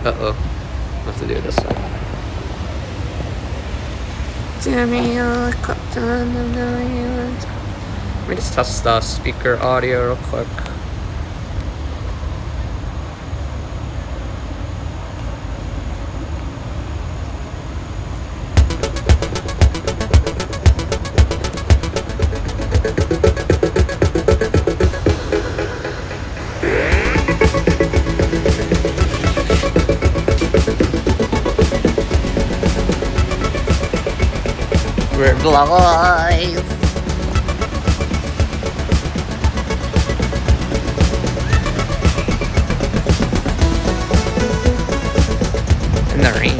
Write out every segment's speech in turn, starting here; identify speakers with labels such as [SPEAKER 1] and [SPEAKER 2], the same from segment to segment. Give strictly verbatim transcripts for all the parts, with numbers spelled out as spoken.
[SPEAKER 1] Uh-oh. I have to do it this way. Let me just test the speaker audio real quick. We're live. In the rain.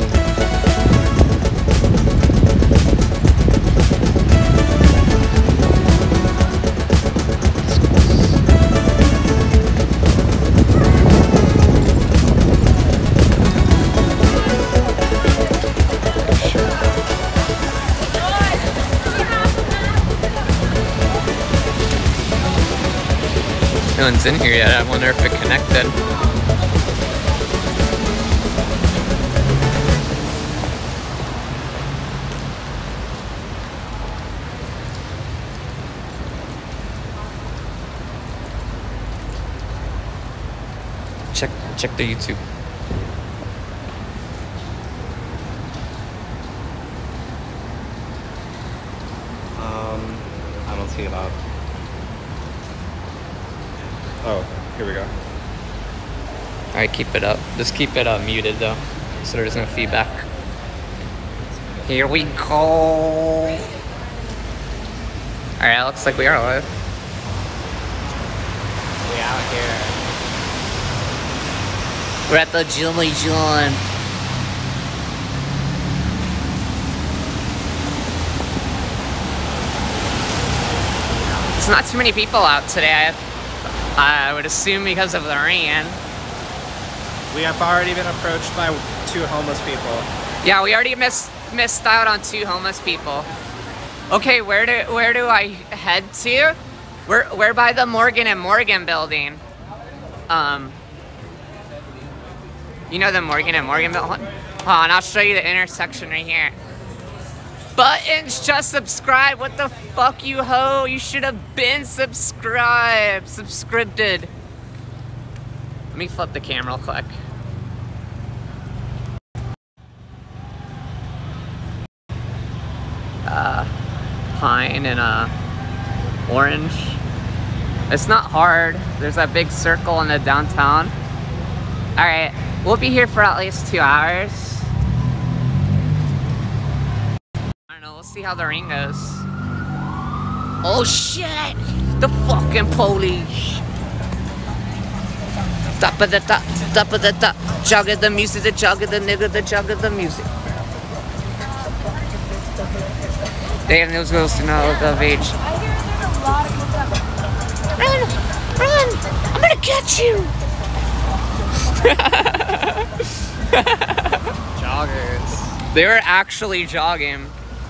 [SPEAKER 1] No one's in here yet. I wonder if it connected. Check check the YouTube.
[SPEAKER 2] Um, I don't see it up. Oh, here we go.
[SPEAKER 1] Alright, keep it up. Just keep it uh, muted though, so there's no feedback. Here we go. Alright, looks like we are live.
[SPEAKER 2] We out here.
[SPEAKER 1] We're at the Jimmy John. There's not too many people out today. I I would assume because of the rain.
[SPEAKER 2] We have already been approached by two homeless people.
[SPEAKER 1] Yeah, we already missed missed out on two homeless people. Okay, where do where do I head to? We're we're by the Morgan and Morgan building. Um, you know the Morgan and Morgan building? Hold on, I'll show you the intersection right here. Buttons, just subscribe. What the fuck, you hoe? You should have been subscribed. Subscribed. Let me flip the camera real quick. Uh, pine and uh, orange. It's not hard. There's that big circle in the downtown. All right, we'll be here for at least two hours. We'll see how the rain goes. Oh shit! The fucking police! Top of the top, top of the top. Jog of the music, the jog of the nigga, the jog of the music. Damn, those girls do not look of age. Run! Run! I'm gonna catch you!
[SPEAKER 2] Joggers.
[SPEAKER 1] They were actually jogging.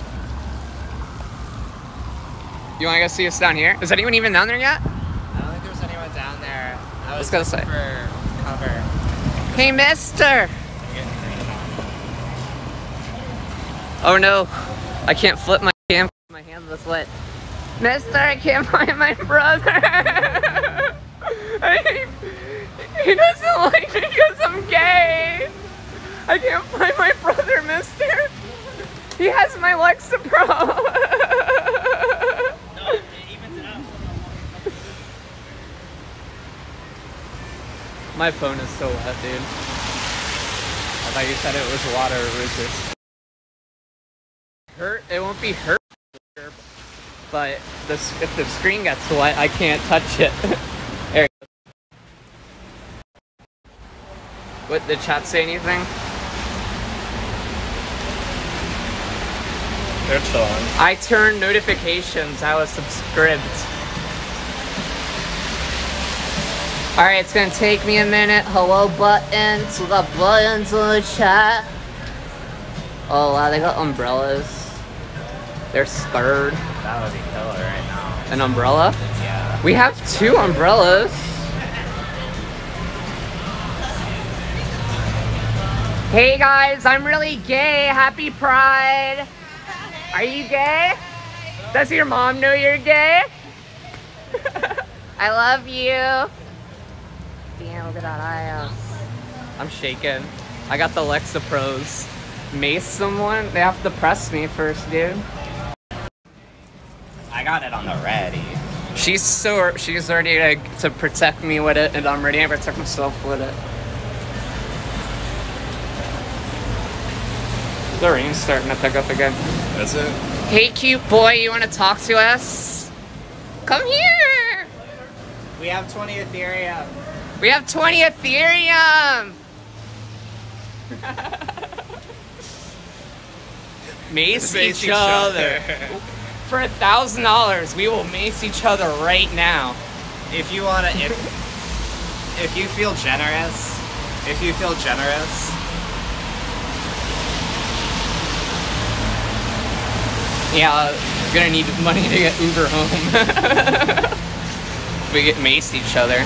[SPEAKER 1] You wanna go see us down here? Is anyone even down there yet?
[SPEAKER 2] I don't think there's anyone down there. I was
[SPEAKER 1] Let's go
[SPEAKER 2] looking for cover.
[SPEAKER 1] Hey, mister! Oh no, I can't flip my cam. My hand was wet. Mister, I can't find my brother! I, he doesn't like me because I'm gay! I can't find my brother, mister! He has my Lexapro! My phone is so wet, dude. I thought you said it was water or just hurt. It won't be hurt, but this if the screen gets wet, I can't touch it. There. What, did chat say anything?
[SPEAKER 2] They're chilling.
[SPEAKER 1] I turned notifications. I was subscribed. Alright, it's gonna take me a minute. Hello buttons. We got buttons on the chat. Oh wow, they got umbrellas. They're scared.
[SPEAKER 2] That would be killer right now.
[SPEAKER 1] An umbrella?
[SPEAKER 2] Yeah.
[SPEAKER 1] We have two umbrellas. Hey guys, I'm really gay. Happy Pride. Are you gay? Does your mom know you're gay? I love you. Damn, look at that ass. I'm shaking. I got the Lexapros. Mace someone? They have to press me first, dude.
[SPEAKER 2] I got it on the ready.
[SPEAKER 1] She's so she's ready to, to protect me with it, and I'm ready to protect myself with it. The rain's starting to pick up again.
[SPEAKER 2] That's it.
[SPEAKER 1] Hey, cute boy, you want to talk to us? Come here.
[SPEAKER 2] We have twenty Ethereum.
[SPEAKER 1] We have twenty Ethereum. Mace,
[SPEAKER 2] Mace
[SPEAKER 1] each,
[SPEAKER 2] each
[SPEAKER 1] other.
[SPEAKER 2] other.
[SPEAKER 1] For a thousand dollars, we will mace each other right now.
[SPEAKER 2] If you wanna, if if you feel generous, if you feel generous.
[SPEAKER 1] Yeah, we're gonna need money to get Uber home. If we get maced each other.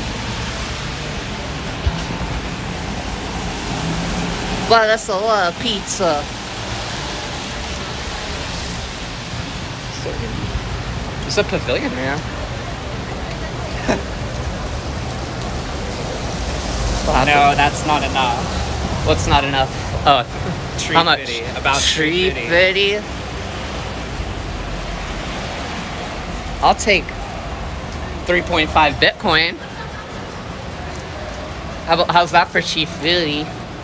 [SPEAKER 1] Wow, that's a lot of pizza. There's a pavilion, man.
[SPEAKER 2] No, that's not enough.
[SPEAKER 1] What's not enough? Oh,
[SPEAKER 2] Tree
[SPEAKER 1] how much?
[SPEAKER 2] fitty. About
[SPEAKER 1] Tree
[SPEAKER 2] tree
[SPEAKER 1] fitty. I'll take three point five Bitcoin. How about, how's that for Chief Fitty?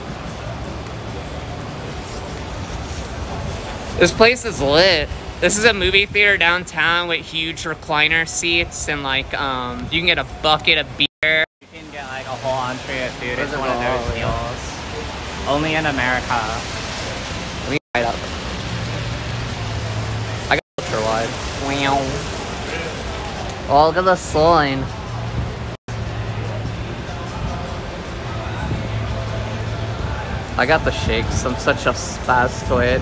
[SPEAKER 1] This place is lit. This is a movie theater downtown with huge recliner seats and like um you can get a bucket of beer.
[SPEAKER 2] You can get like a whole entree of food. It's
[SPEAKER 1] Where's
[SPEAKER 2] one of
[SPEAKER 1] it
[SPEAKER 2] those
[SPEAKER 1] all, yeah.
[SPEAKER 2] deals. Only in America.
[SPEAKER 1] Let me light up. I got ultra wide. Wow. Oh, look at the sign. I got the shakes. I'm such a spastoid.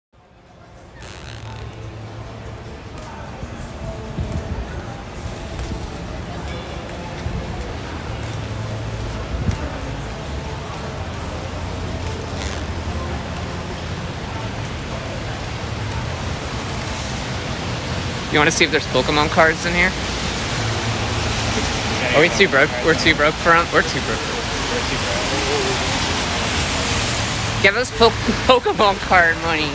[SPEAKER 1] You want to see if there's Pokemon cards in here? Are we too broke? We're too broke for them? We're too broke.
[SPEAKER 2] We're too broke.
[SPEAKER 1] Give us po Pokemon card money.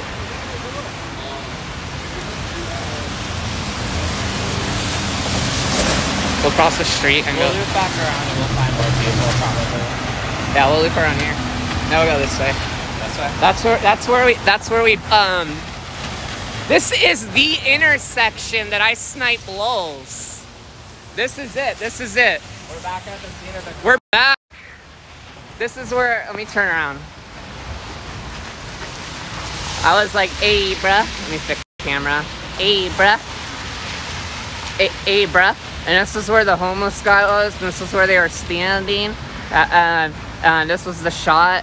[SPEAKER 1] We'll cross the street and
[SPEAKER 2] We'll
[SPEAKER 1] go.
[SPEAKER 2] loop back around and we'll find more people probably.
[SPEAKER 1] Yeah, we'll loop around here. Now we'll go this way.
[SPEAKER 2] That's right.
[SPEAKER 1] That's where. That's where we. That's where we. Um. This is the intersection that I snipe lulz. This is it. This is it.
[SPEAKER 2] We're back at the scene of the
[SPEAKER 1] We're back. This is where. Let me turn around. I was like, "Hey, bruh." Let me fix the camera. Hey, bruh. Hey, hey, bruh. And this is where the homeless guy was. And this is where they were standing. Uh, uh, and this was the shot.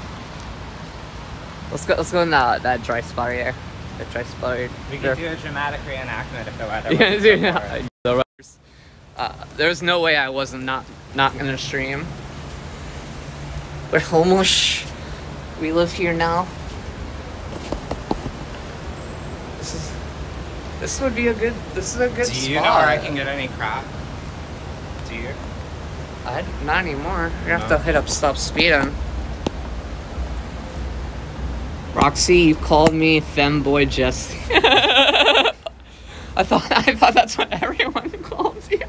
[SPEAKER 1] Let's go. Let's go in that that dry spot right there. That dry spot. Right
[SPEAKER 2] We
[SPEAKER 1] there.
[SPEAKER 2] could do a dramatic reenactment if the weather
[SPEAKER 1] Yeah,
[SPEAKER 2] wasn't
[SPEAKER 1] dude,
[SPEAKER 2] so
[SPEAKER 1] yeah.
[SPEAKER 2] hard.
[SPEAKER 1] The runners. Uh, there's no way I wasn't not not gonna stream. We're homeless. We live here now. This is. This would be a good. This is a good
[SPEAKER 2] Do
[SPEAKER 1] spot.
[SPEAKER 2] you know where I can get any crap? Do you?
[SPEAKER 1] I not anymore. You're gonna have
[SPEAKER 2] No.
[SPEAKER 1] to hit up stop speeding. Roxy, you called me femboy Jesse. I thought I thought that's what everyone calls you.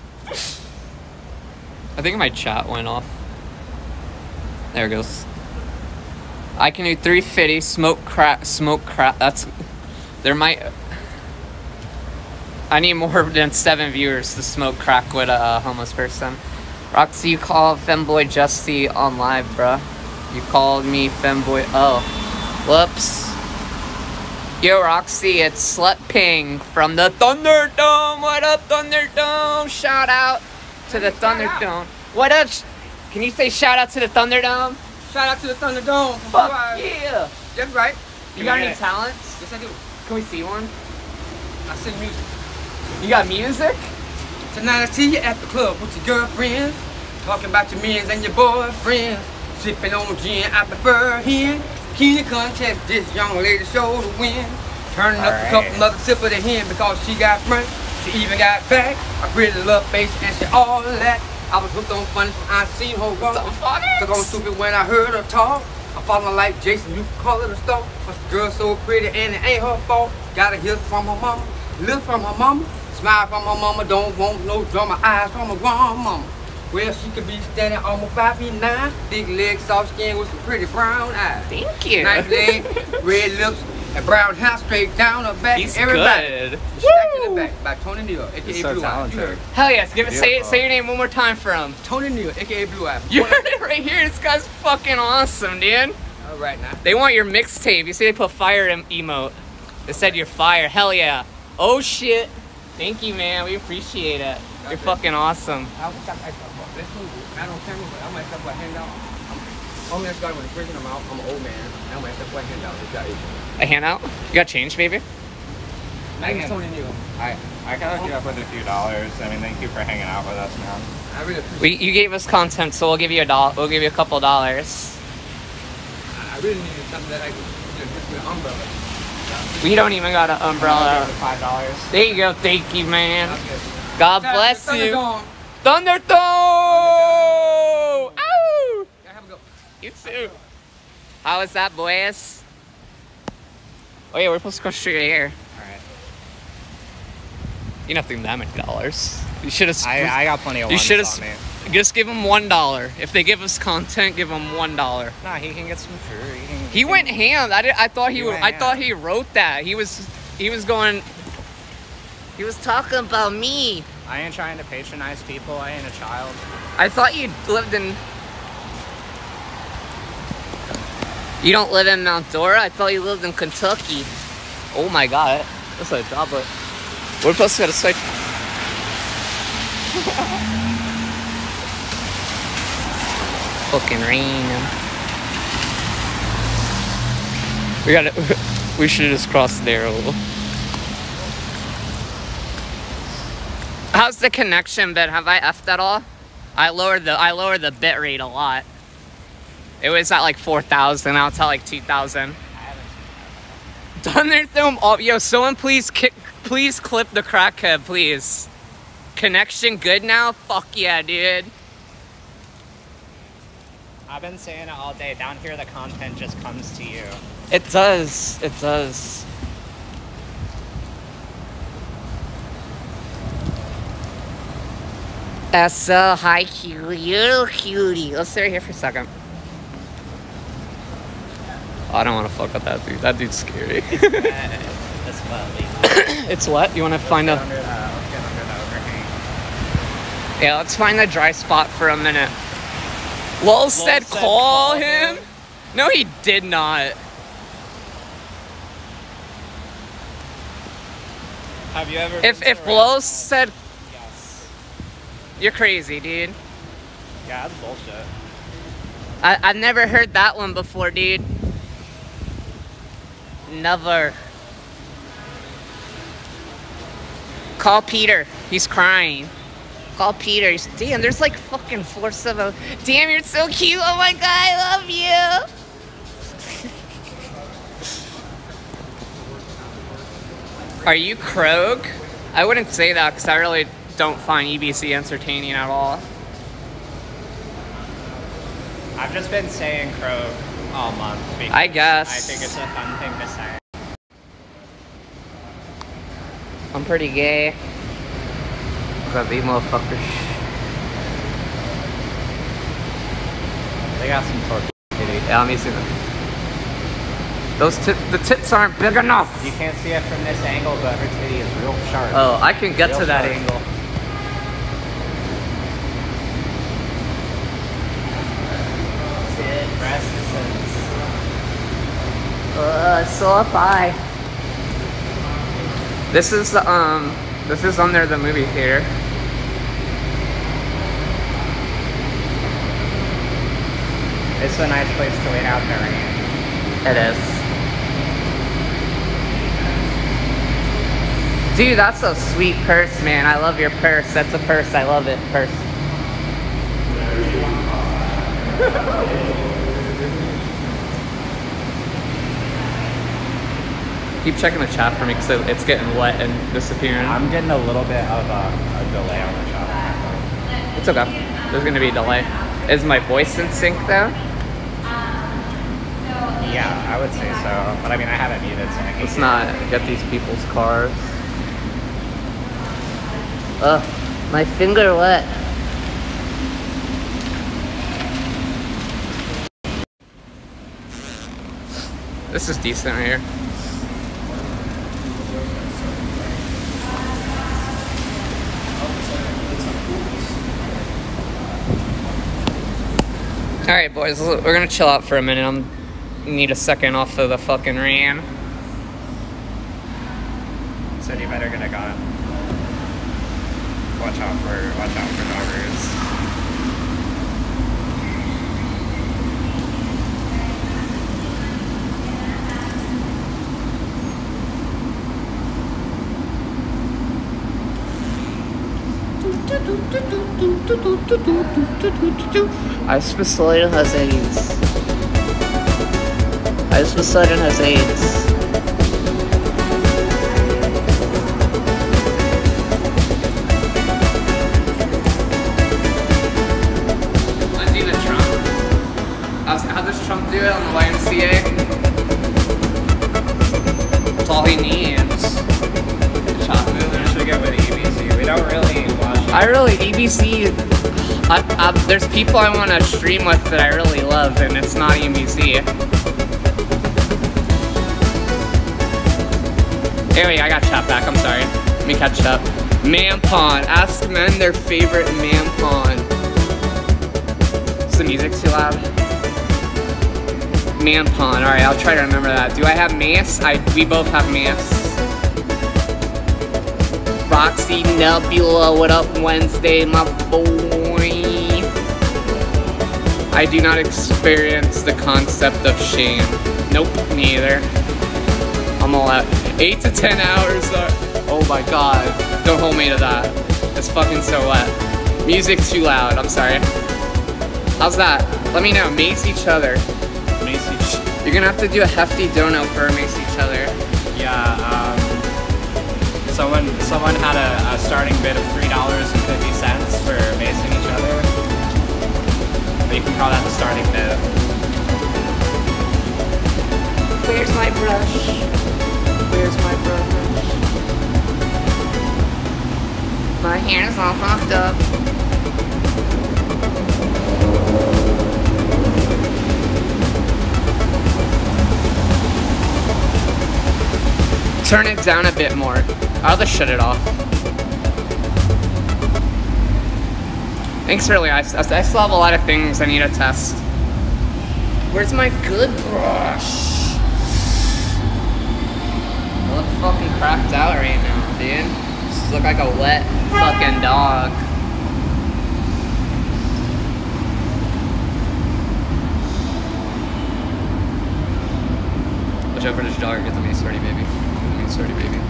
[SPEAKER 1] I think my chat went off. There it goes. I can do three fifty, smoke crack, smoke crack. That's there might. I need more than seven viewers to smoke crack with a homeless person. Roxy, you called femboy Justy on live, bruh. You called me femboy. Oh, whoops. Yo, Roxy, it's Slut Ping from the Thunderdome. What up, Thunderdome? Shout out to the Thunderdome. What up? sh- Can you say shout out to the Thunderdome?
[SPEAKER 3] Shout out to the Thunderdome.
[SPEAKER 1] Fuck
[SPEAKER 3] Bye.
[SPEAKER 1] yeah.
[SPEAKER 3] That's right.
[SPEAKER 1] You got
[SPEAKER 2] get
[SPEAKER 1] any
[SPEAKER 2] it.
[SPEAKER 1] talents?
[SPEAKER 3] Yes, I do.
[SPEAKER 1] Can we see one?
[SPEAKER 3] I sing music.
[SPEAKER 1] You got music?
[SPEAKER 3] Tonight I see you at the club with your girlfriends. Talking about your mans and your boyfriends. Sipping on gin, I prefer hen. Keen to contest, this young lady show to win. Turning up
[SPEAKER 2] All
[SPEAKER 3] a couple
[SPEAKER 2] right.
[SPEAKER 3] another sip of the hen because she got front. She even got back. I pretty love face and she all that. I was hooked on funny, I seen her walk. Took on stupid when I heard her talk. I follow like Jason, you can call it a stalk. But the girl so pretty and it ain't her fault. Got a hit from her mama, look from her mama, smile from her mama. Don't want no drama, eyes from her grandmama. Well, she could be standing almost five feet nine. Thick legs, soft skin with some pretty brown eyes.
[SPEAKER 1] Thank you.
[SPEAKER 3] Nice leg, red lips, and brown hair straight down her back.
[SPEAKER 1] He's
[SPEAKER 3] Everybody.
[SPEAKER 1] good.
[SPEAKER 3] Stacked in the back by Tony Neal, aka
[SPEAKER 2] He's so
[SPEAKER 3] Blue Eye. You
[SPEAKER 2] talented.
[SPEAKER 3] heard
[SPEAKER 1] Hell yes. Give it. Say it.
[SPEAKER 2] Beautiful.
[SPEAKER 1] Say your name one more time for him.
[SPEAKER 3] Tony Neal, aka Blue Eye.
[SPEAKER 1] You heard it right here. This guy's fucking awesome, dude.
[SPEAKER 3] All right now.
[SPEAKER 1] They want your mixtape. You see, they put fire em- emote. They said you're fire. Hell yeah. Oh shit. Thank you, man. We appreciate it. You're fucking awesome.
[SPEAKER 3] I will stop. I stop. Let's move. I don't camera, but I might stop by hand out. I'm gonna start with the drinking. I'm out. I'm an old man. I might stop by hand out. This guy is.
[SPEAKER 1] A handout? You got change, baby?
[SPEAKER 3] My name is Tony Neal.
[SPEAKER 2] I, I can hook you up with a few dollars. I mean, thank you for hanging out with us, man.
[SPEAKER 3] I really appreciate.
[SPEAKER 1] We you gave us content, so we'll give you a dollar. We'll give you a couple dollars.
[SPEAKER 3] I really needed something that I could, you know, just with an umbrella.
[SPEAKER 1] We don't even got an umbrella.
[SPEAKER 2] Five dollars.
[SPEAKER 1] There you go. Thank you, man.
[SPEAKER 3] Okay.
[SPEAKER 1] God
[SPEAKER 3] Guys,
[SPEAKER 1] bless
[SPEAKER 3] the
[SPEAKER 1] you.
[SPEAKER 3] Thunderdome.
[SPEAKER 1] Thunderthrow! Ow!
[SPEAKER 3] Yeah, have a go.
[SPEAKER 1] You too. How was that, boys? Oh yeah, we're supposed to go straight here.
[SPEAKER 2] Alright.
[SPEAKER 1] You don't think that many dollars. You should have.
[SPEAKER 2] I, I got plenty of
[SPEAKER 1] You
[SPEAKER 2] ones
[SPEAKER 1] should
[SPEAKER 2] on me.
[SPEAKER 1] have. Just give them one dollar. If they give us content, give them one dollar.
[SPEAKER 2] Nah, he can get some food. He, can,
[SPEAKER 1] He went ham. I, did, I thought he.
[SPEAKER 2] He
[SPEAKER 1] would,
[SPEAKER 2] went
[SPEAKER 1] I thought
[SPEAKER 2] ham.
[SPEAKER 1] he wrote that. He was. He was going. He was talking about me.
[SPEAKER 2] I ain't trying to patronize people. I ain't a child.
[SPEAKER 1] I thought you lived in. You don't live in Mount Dora? I thought you lived in Kentucky. Oh my god. That's a goblet. We're supposed to go to switch. Fucking rain. We gotta. We should just cross there a little. How's the connection been? Have I effed at all? I lowered the I lowered the bit rate a lot. It was at like four thousand. Now it's at like two thousand. Done their film. Oh, yo, someone please kick, please clip the crackhead, please. Connection good now? Fuck yeah, dude.
[SPEAKER 2] I've been saying it all day. Down here, the content just comes to you.
[SPEAKER 1] It does. It does. That's so hi, cutie. You cutie. Let's stay right here for a second. Oh, I don't want to fuck with that dude. That dude's scary.
[SPEAKER 2] That's what.
[SPEAKER 1] It's what? You want to find a...
[SPEAKER 2] Under the, let's get under the overhang.
[SPEAKER 1] Yeah, let's find the dry spot for a minute. Lol said
[SPEAKER 2] said
[SPEAKER 1] call
[SPEAKER 2] call
[SPEAKER 1] him?
[SPEAKER 2] him.
[SPEAKER 1] No, he did not.
[SPEAKER 2] Have you ever?
[SPEAKER 1] If
[SPEAKER 2] been
[SPEAKER 1] if
[SPEAKER 2] to
[SPEAKER 1] Lol
[SPEAKER 2] Red-
[SPEAKER 1] said...
[SPEAKER 2] Yes.
[SPEAKER 1] You're crazy, dude.
[SPEAKER 2] Yeah, that's bullshit.
[SPEAKER 1] I, I've never heard that one before, dude. Never. Call Peter. He's crying. Call Peter. He's, damn, there's like fucking four seven. Damn, you're so cute. Oh my god, I love you. Are you Krog? I wouldn't say that because I really don't find E B C entertaining at all.
[SPEAKER 2] I've just been saying Krog all month. because
[SPEAKER 1] I guess.
[SPEAKER 2] I think it's a fun thing to say.
[SPEAKER 1] I'm pretty gay. Got these motherfuckers.
[SPEAKER 2] They got some torque.
[SPEAKER 1] Yeah, let me see them. Those tip, the tips aren't big enough.
[SPEAKER 2] You can't see it from this angle, but her titty is real sharp.
[SPEAKER 1] Oh, I can get
[SPEAKER 2] Real
[SPEAKER 1] to that
[SPEAKER 2] sharp.
[SPEAKER 1] angle.
[SPEAKER 2] Tit breasts.
[SPEAKER 1] Uh, so if I. This is the um. This is under the movie theater.
[SPEAKER 2] It's a nice place to wait out in the rain.
[SPEAKER 1] It is. Dude, that's a sweet purse, man. I love your purse. That's a purse. I love it. Purse. keep checking the chat for me because it's getting wet and disappearing.
[SPEAKER 2] I'm getting a little bit of a, a delay on the chat.
[SPEAKER 1] It's okay. There's gonna be a delay. Is my voice in sync though?
[SPEAKER 2] Yeah, I would say so. But I mean, I have it muted, so I can
[SPEAKER 1] Let's not get these people's cars. Ugh, my finger wet. This is decent right here. Alright boys, we're gonna chill out for a minute. I'm need a second off of the fucking rain.
[SPEAKER 2] So you better gonna go. Watch out for watch out for doggers.
[SPEAKER 1] Ice Poseidon has AIDS. Ice Poseidon has AIDS. Lindsay the Trump. How's, how does Trump do it on the Y M C A? That's all he needs. Chop moving.
[SPEAKER 2] Should get with E B C. We don't really watch it.
[SPEAKER 1] I really, E B C, I, I, there's people I want to stream with that I really love, and it's not E B C. Anyway, I got chat back, I'm sorry. Let me catch up. Man-pon, ask men their favorite man-pon. Is the music too loud? Man-pon, alright, I'll try to remember that. Do I have mace? I, we both have mace. Roxy Nebula, what up Wednesday, my boy? I do not experience the concept of shame. Nope, me either. I'm all out. Eight to ten hours. Are, oh my god. Don't hold me to that. It's fucking so wet. Music too loud, I'm sorry. How's that? Let me know. Mace each other.
[SPEAKER 2] Mace each.
[SPEAKER 1] You're gonna have to do a hefty dono for mace each other.
[SPEAKER 2] Yeah, um... Someone, someone had a, a starting bid of three dollars and fifty cents for macing each other. But you can call that the starting bid.
[SPEAKER 1] Where's my brush? Where's my brush? My hair's all fucked up. Turn it down a bit more. I'll just shut it off. Thanks early. I, I still have a lot of things I need to test. Where's my good brush? I look fucking cracked out right now, dude. Just look like a wet fucking dog. Watch out for this dog. Get the mace ready, baby. Get the mace ready, baby.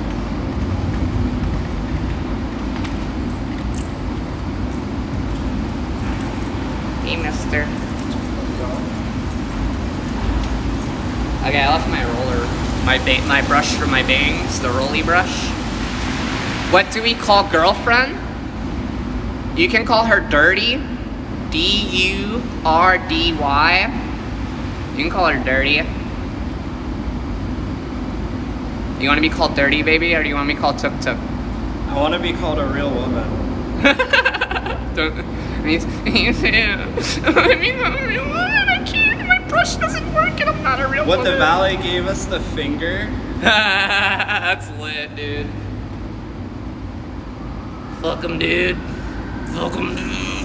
[SPEAKER 1] Hey, mister. Okay, I left my roller, my ba my brush for my bangs, the rolly brush. What do we call girlfriend? You can call her Dirty, D U R D Y. You can call her Dirty. You want to be called Dirty, baby, or do you want to be called Tuk Tuk?
[SPEAKER 2] I want to be called a real woman.
[SPEAKER 1] Don't. Me too. Me too. I mean, I'm a real woman. I can't. My brush doesn't work, and I'm not a real
[SPEAKER 2] What
[SPEAKER 1] woman.
[SPEAKER 2] the valet gave us the finger.
[SPEAKER 1] That's lit, dude. Fuck him, dude. Fuck him, dude.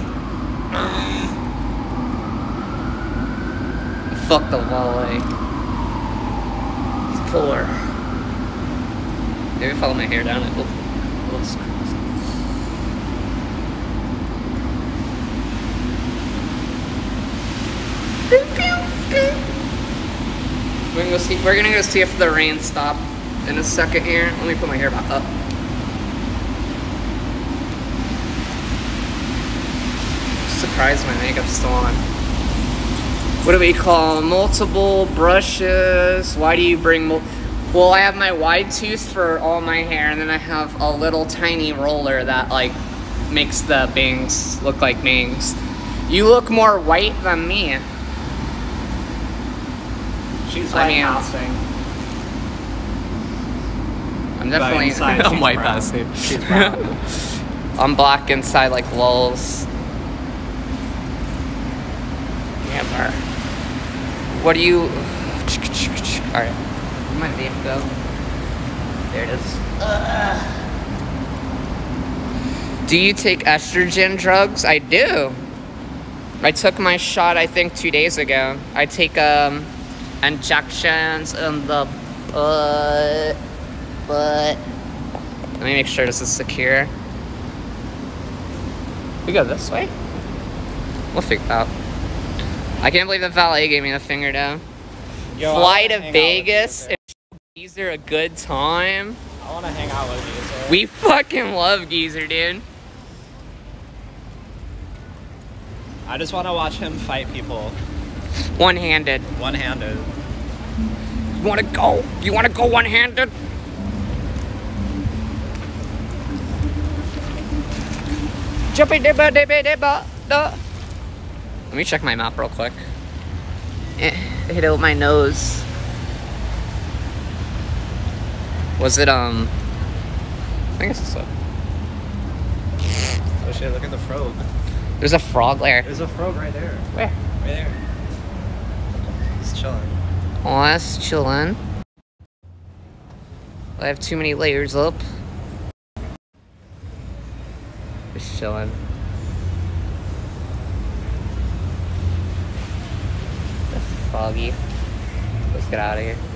[SPEAKER 1] Fuck the valet. He's poor. Maybe follow my hair down. It will. It looks crazy. We're gonna go see. We're gonna go see if the rain stopped in a second here. Let me put my hair back up. Surprised my makeup's still on. What do we call multiple brushes? Why do you bring mul Well, I have my wide tooth for all my hair, and then I have a little tiny roller that like makes the bangs look like bangs. You look more white than me.
[SPEAKER 2] She's
[SPEAKER 1] I
[SPEAKER 2] white
[SPEAKER 1] mean,
[SPEAKER 2] passing.
[SPEAKER 1] I'm definitely
[SPEAKER 2] inside,
[SPEAKER 1] I'm
[SPEAKER 2] she's
[SPEAKER 1] white
[SPEAKER 2] brown.
[SPEAKER 1] passing.
[SPEAKER 2] She's brown.
[SPEAKER 1] I'm black inside like lulz. Yeah, what do you? All right, where'd my vape go? There it is. Ugh. Do you take estrogen drugs? I do. I took my shot, I think, two days ago. I take um, injections in the butt. But let me make sure this is secure. We go this way? We'll figure it out. I can't believe the valet gave me the finger down.
[SPEAKER 2] Yo,
[SPEAKER 1] Fly to
[SPEAKER 2] hang out with
[SPEAKER 1] Vegas
[SPEAKER 2] Geezer.
[SPEAKER 1] and Geezer a good time.
[SPEAKER 2] I want to hang out with Geezer.
[SPEAKER 1] We fucking love Geezer, dude.
[SPEAKER 2] I just want to watch him fight people
[SPEAKER 1] One-handed.
[SPEAKER 2] one-handed.
[SPEAKER 1] You wanna go? You wanna go one-handed? Jumpy dibba dibba dibba da. Let me check my map real quick. Eh, hit it with my nose. Was it um? I think it's this way.
[SPEAKER 2] Oh shit! Look at the frog.
[SPEAKER 1] There's a frog there.
[SPEAKER 2] There's a frog right there.
[SPEAKER 1] Where?
[SPEAKER 2] Right there. It's chilling.
[SPEAKER 1] Oh, that's chillin'. I have too many layers up. Just chillin'. That's foggy. Let's get out of here.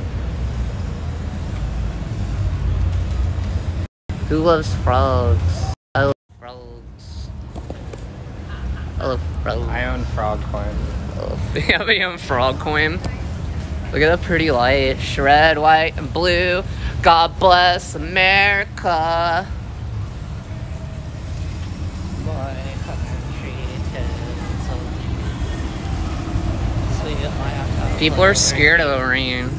[SPEAKER 1] Who loves frogs? I love frogs. I love frogs.
[SPEAKER 2] I own frog coin.
[SPEAKER 1] Yeah, we own frog coin. Look at the pretty light. Red, white, and blue. God bless America. My country People are scared of the rain.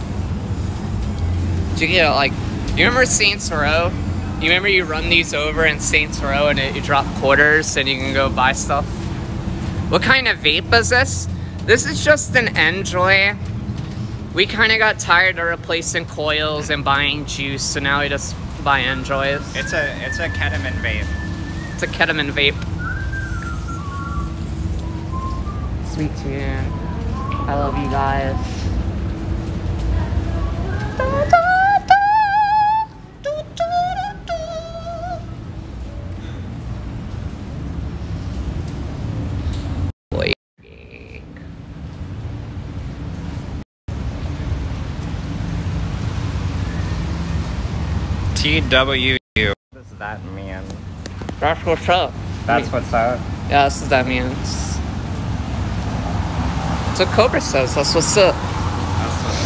[SPEAKER 1] Do you get like, you remember Saints Row? You remember you run these over in Saints Row and it, you drop quarters and you can go buy stuff? What kind of vape is this? This is just an Enjoy. We kind of got tired of replacing coils and buying juice, so now we just buy Enjoys.
[SPEAKER 2] It's a it's a ketamine vape.
[SPEAKER 1] It's a ketamine vape. Sweet tune. I love you guys.
[SPEAKER 2] T W U. What does that mean?
[SPEAKER 1] That's what's up.
[SPEAKER 2] That's what's up.
[SPEAKER 1] Yeah, that's what that means. That's what Cobra says. That's what's up.
[SPEAKER 2] That's what's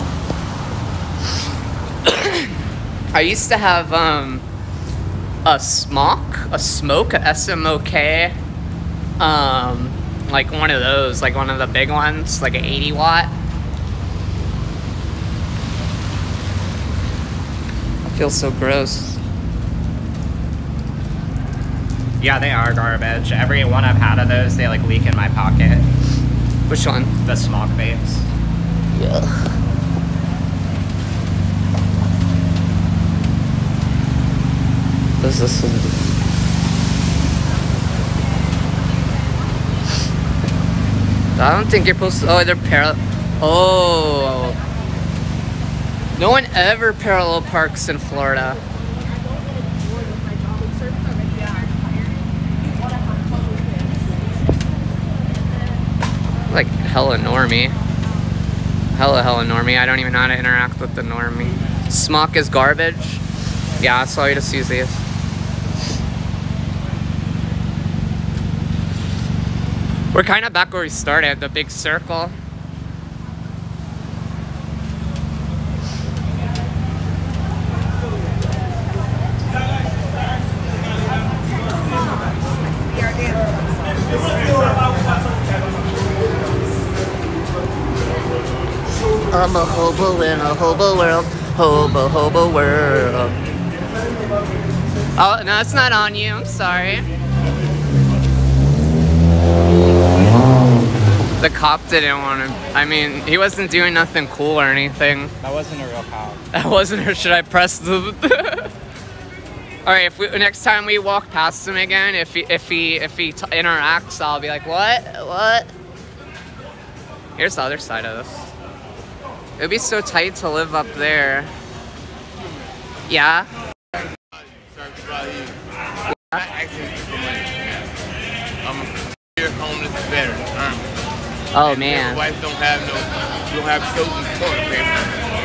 [SPEAKER 2] up.
[SPEAKER 1] I used to have um a smoke, a smoke, a S M O K, um, like one of those, like one of the big ones, like an eighty watt. I feel so gross.
[SPEAKER 2] Yeah, they are garbage. Every one I've had of those, they like leak in my pocket.
[SPEAKER 1] Which one?
[SPEAKER 2] The smoke vapes.
[SPEAKER 1] Yeah. What is this one? I don't think you're supposed to. Oh, they're parallel. Oh. No one ever parallel parks in Florida. Like hella normie. Hella hella normie. I don't even know how to interact with the normie. Smock is garbage. Yeah, that's all you just use these. We're kind of back where we started, the big circle. I'm a hobo in a hobo world. hobo, hobo world. Oh, no, it's not on you. I'm sorry. The cop didn't want him. I mean, he wasn't doing nothing cool or anything.
[SPEAKER 2] That wasn't a real cop.
[SPEAKER 1] That wasn't, or should I press the... Alright, if we, next time we walk past him again, if he, if he, if he t interacts, I'll be like, what? What? Here's the other side of this. It would be so tight to live up there. Yeah? Oh man.
[SPEAKER 4] Wife don't have no, you don't have soap and toilet paper.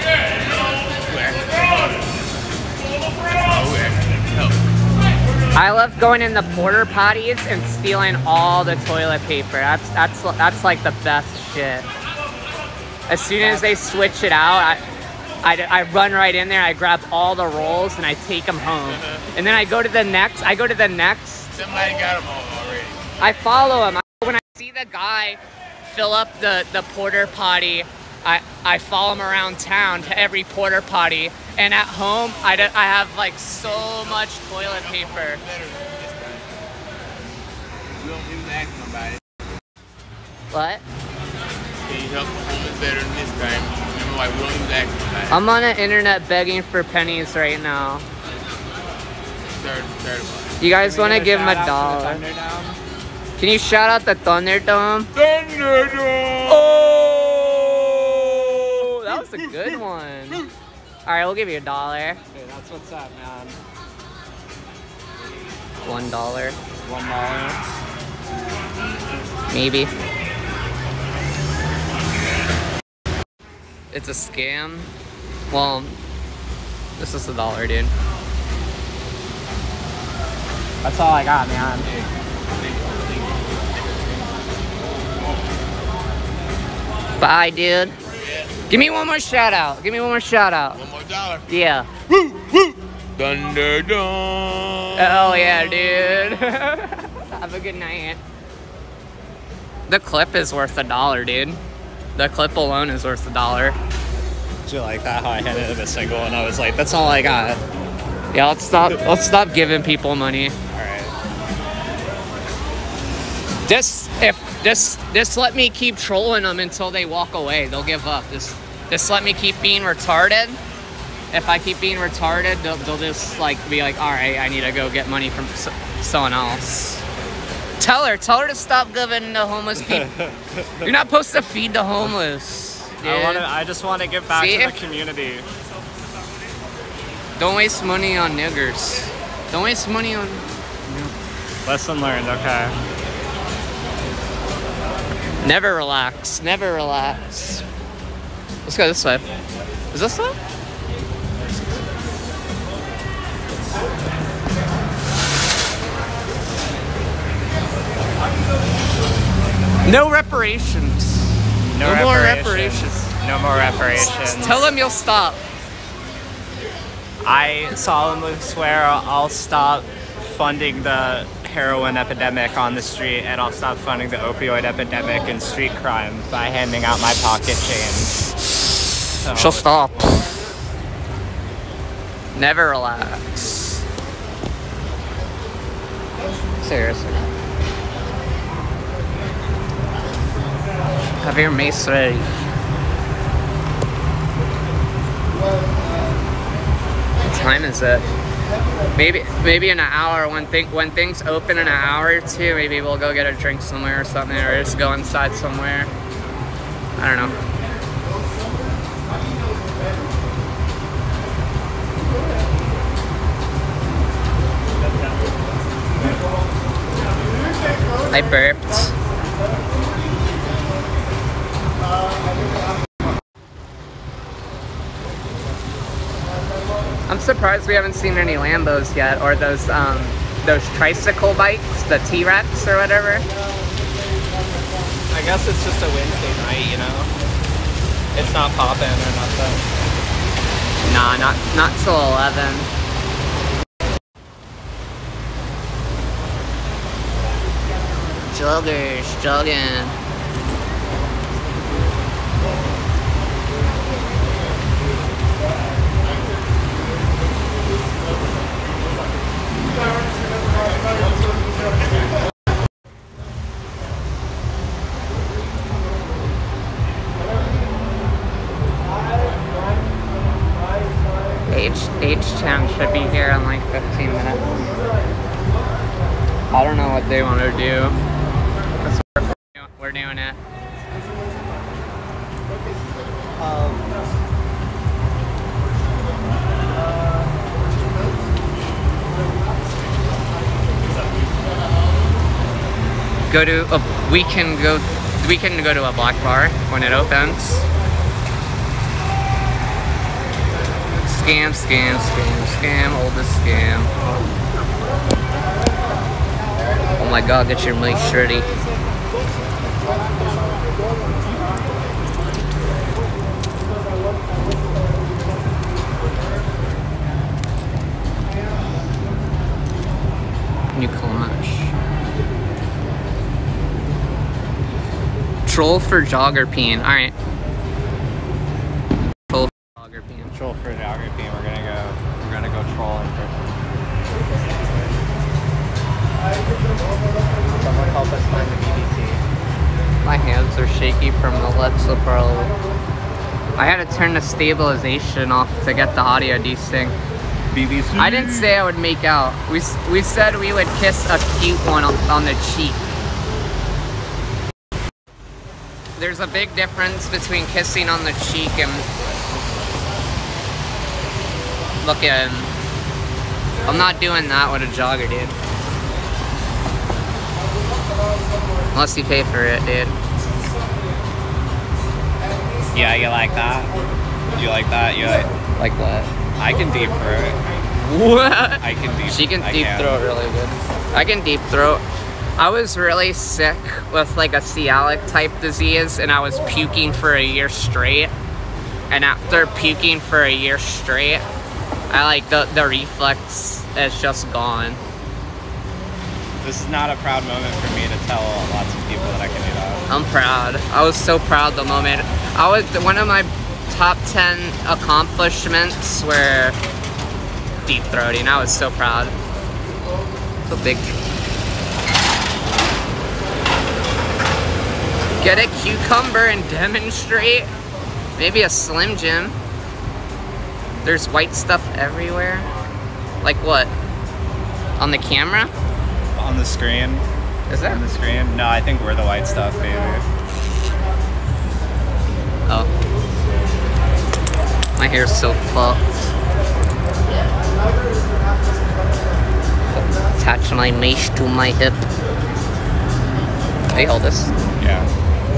[SPEAKER 1] I love going in the porter potties and stealing all the toilet paper. That's that's that's like the best shit. As soon as they switch it out, I, I, I run right in there. I grab all the rolls and I take them home. And then I go to the next. I go to the next.
[SPEAKER 4] Somebody got them all already.
[SPEAKER 1] I follow him. I, when I see the guy fill up the the porter potty, I I follow him around town to every porter potty. And at home, I, d I have like so much toilet paper.
[SPEAKER 4] We don't even ask nobody.
[SPEAKER 1] What?
[SPEAKER 4] Can you help the homeless better than this time? Remember why we don't even ask nobody.
[SPEAKER 1] I'm on the internet begging for pennies right now.
[SPEAKER 4] Third, third
[SPEAKER 1] You guys want to give him a dollar? Can you shout out the Thunderdome?
[SPEAKER 4] Thunderdome!
[SPEAKER 1] Oh! That was a good one. Alright, we'll give you a dollar.
[SPEAKER 2] Dude, that's what's up, man.
[SPEAKER 1] One dollar.
[SPEAKER 2] One dollar.
[SPEAKER 1] Maybe. It's a scam. Well, this is a dollar, dude.
[SPEAKER 2] That's all I got, man.
[SPEAKER 1] Bye, dude. Give me one more shout out. Give me one more shout out.
[SPEAKER 4] One more dollar.
[SPEAKER 1] Yeah.
[SPEAKER 4] Woo, woo. Thunderdome.
[SPEAKER 1] Oh yeah, dude. Have a good night. The clip is worth a dollar, dude. The clip alone is worth a dollar.
[SPEAKER 2] Did you like that? How I handed it a single and I was like, that's all I got.
[SPEAKER 1] Yeah, let's stop. Let's stop giving people money.
[SPEAKER 2] All right.
[SPEAKER 1] Just if just just let me keep trolling them until they walk away. They'll give up. Just just let me keep being retarded. If I keep being retarded, they'll, they'll just like be like, all right, I need to go get money from s someone else. Tell her, tell her to stop giving the homeless people. You're not supposed to feed the homeless. Dude.
[SPEAKER 2] I want to. I just want to give back
[SPEAKER 1] See?
[SPEAKER 2] to the community.
[SPEAKER 1] Don't waste money on niggers. Don't waste money on.
[SPEAKER 2] Lesson learned. Okay.
[SPEAKER 1] Never relax. Never relax. Let's go this way. Is this way? No reparations.
[SPEAKER 2] No,
[SPEAKER 1] No more
[SPEAKER 2] reparations.
[SPEAKER 1] reparations.
[SPEAKER 2] No more reparations.
[SPEAKER 1] Tell them you'll stop.
[SPEAKER 2] I solemnly swear I'll stop funding the heroin epidemic on the street, and I'll stop funding the opioid epidemic and street crime by handing out my pocket change. So,
[SPEAKER 1] She'll stop. Never relax. Seriously. Have your mace ready. What time is it? Maybe maybe in an hour when think when things open in an hour or two, maybe we'll go get a drink somewhere or something, or just go inside somewhere. I don't know. I burped. I'm surprised we haven't seen any Lambos yet, or those um, those tricycle bikes, the T-Rex or whatever.
[SPEAKER 2] I guess it's just a Wednesday night, you know? It's not poppin' or nothing.
[SPEAKER 1] Nah, not not till eleven. Joggers, jogging. H-Town should be here in like fifteen minutes. I don't know what they want to do. That's what we're, we're doing it.
[SPEAKER 2] Um,
[SPEAKER 1] Go to a, we can go we can go to a black bar when it opens. Scam, scam, scam, scam, oldest scam. Oh my god, get your mic ready. New Clash. Troll for jogger peeing. Alright. Troll for jogger peeing.
[SPEAKER 2] troll for geography, and we're gonna go. We're gonna go troll in person. Someone help us find the B B C.
[SPEAKER 1] My hands are shaky from the Let's Pro. I had to turn the stabilization off to get the audio desync.
[SPEAKER 2] B B C.
[SPEAKER 1] I didn't say I would make out. We we said we would kiss a cute one on, on the cheek. There's a big difference between kissing on the cheek and looking. I'm not doing that with a jogger, dude. Unless you pay for it, dude.
[SPEAKER 2] Yeah, you like that? You like that? You like?
[SPEAKER 1] Like what?
[SPEAKER 2] I can deep throat.
[SPEAKER 1] What?
[SPEAKER 2] I can deep.
[SPEAKER 1] She can
[SPEAKER 2] I
[SPEAKER 1] deep
[SPEAKER 2] can.
[SPEAKER 1] throat really good. I can deep throat. I was really sick with like a celiac type disease, and I was puking for a year straight. And after puking for a year straight, I like the the reflex is just gone.
[SPEAKER 2] This is not a proud moment for me to tell lots of people that I can do that.
[SPEAKER 1] I'm proud. I was so proud the moment. I was one of my top ten accomplishments were deep throating. I was so proud. So big. Get a cucumber and demonstrate. Maybe a Slim Jim. There's white stuff everywhere. Like what? On the camera?
[SPEAKER 2] On the screen.
[SPEAKER 1] Is that?
[SPEAKER 2] On the screen? No, I think we're the white stuff, baby.
[SPEAKER 1] Oh. My hair's so fucked. Attach my mace to my hip. Hey, hold this.
[SPEAKER 2] Yeah.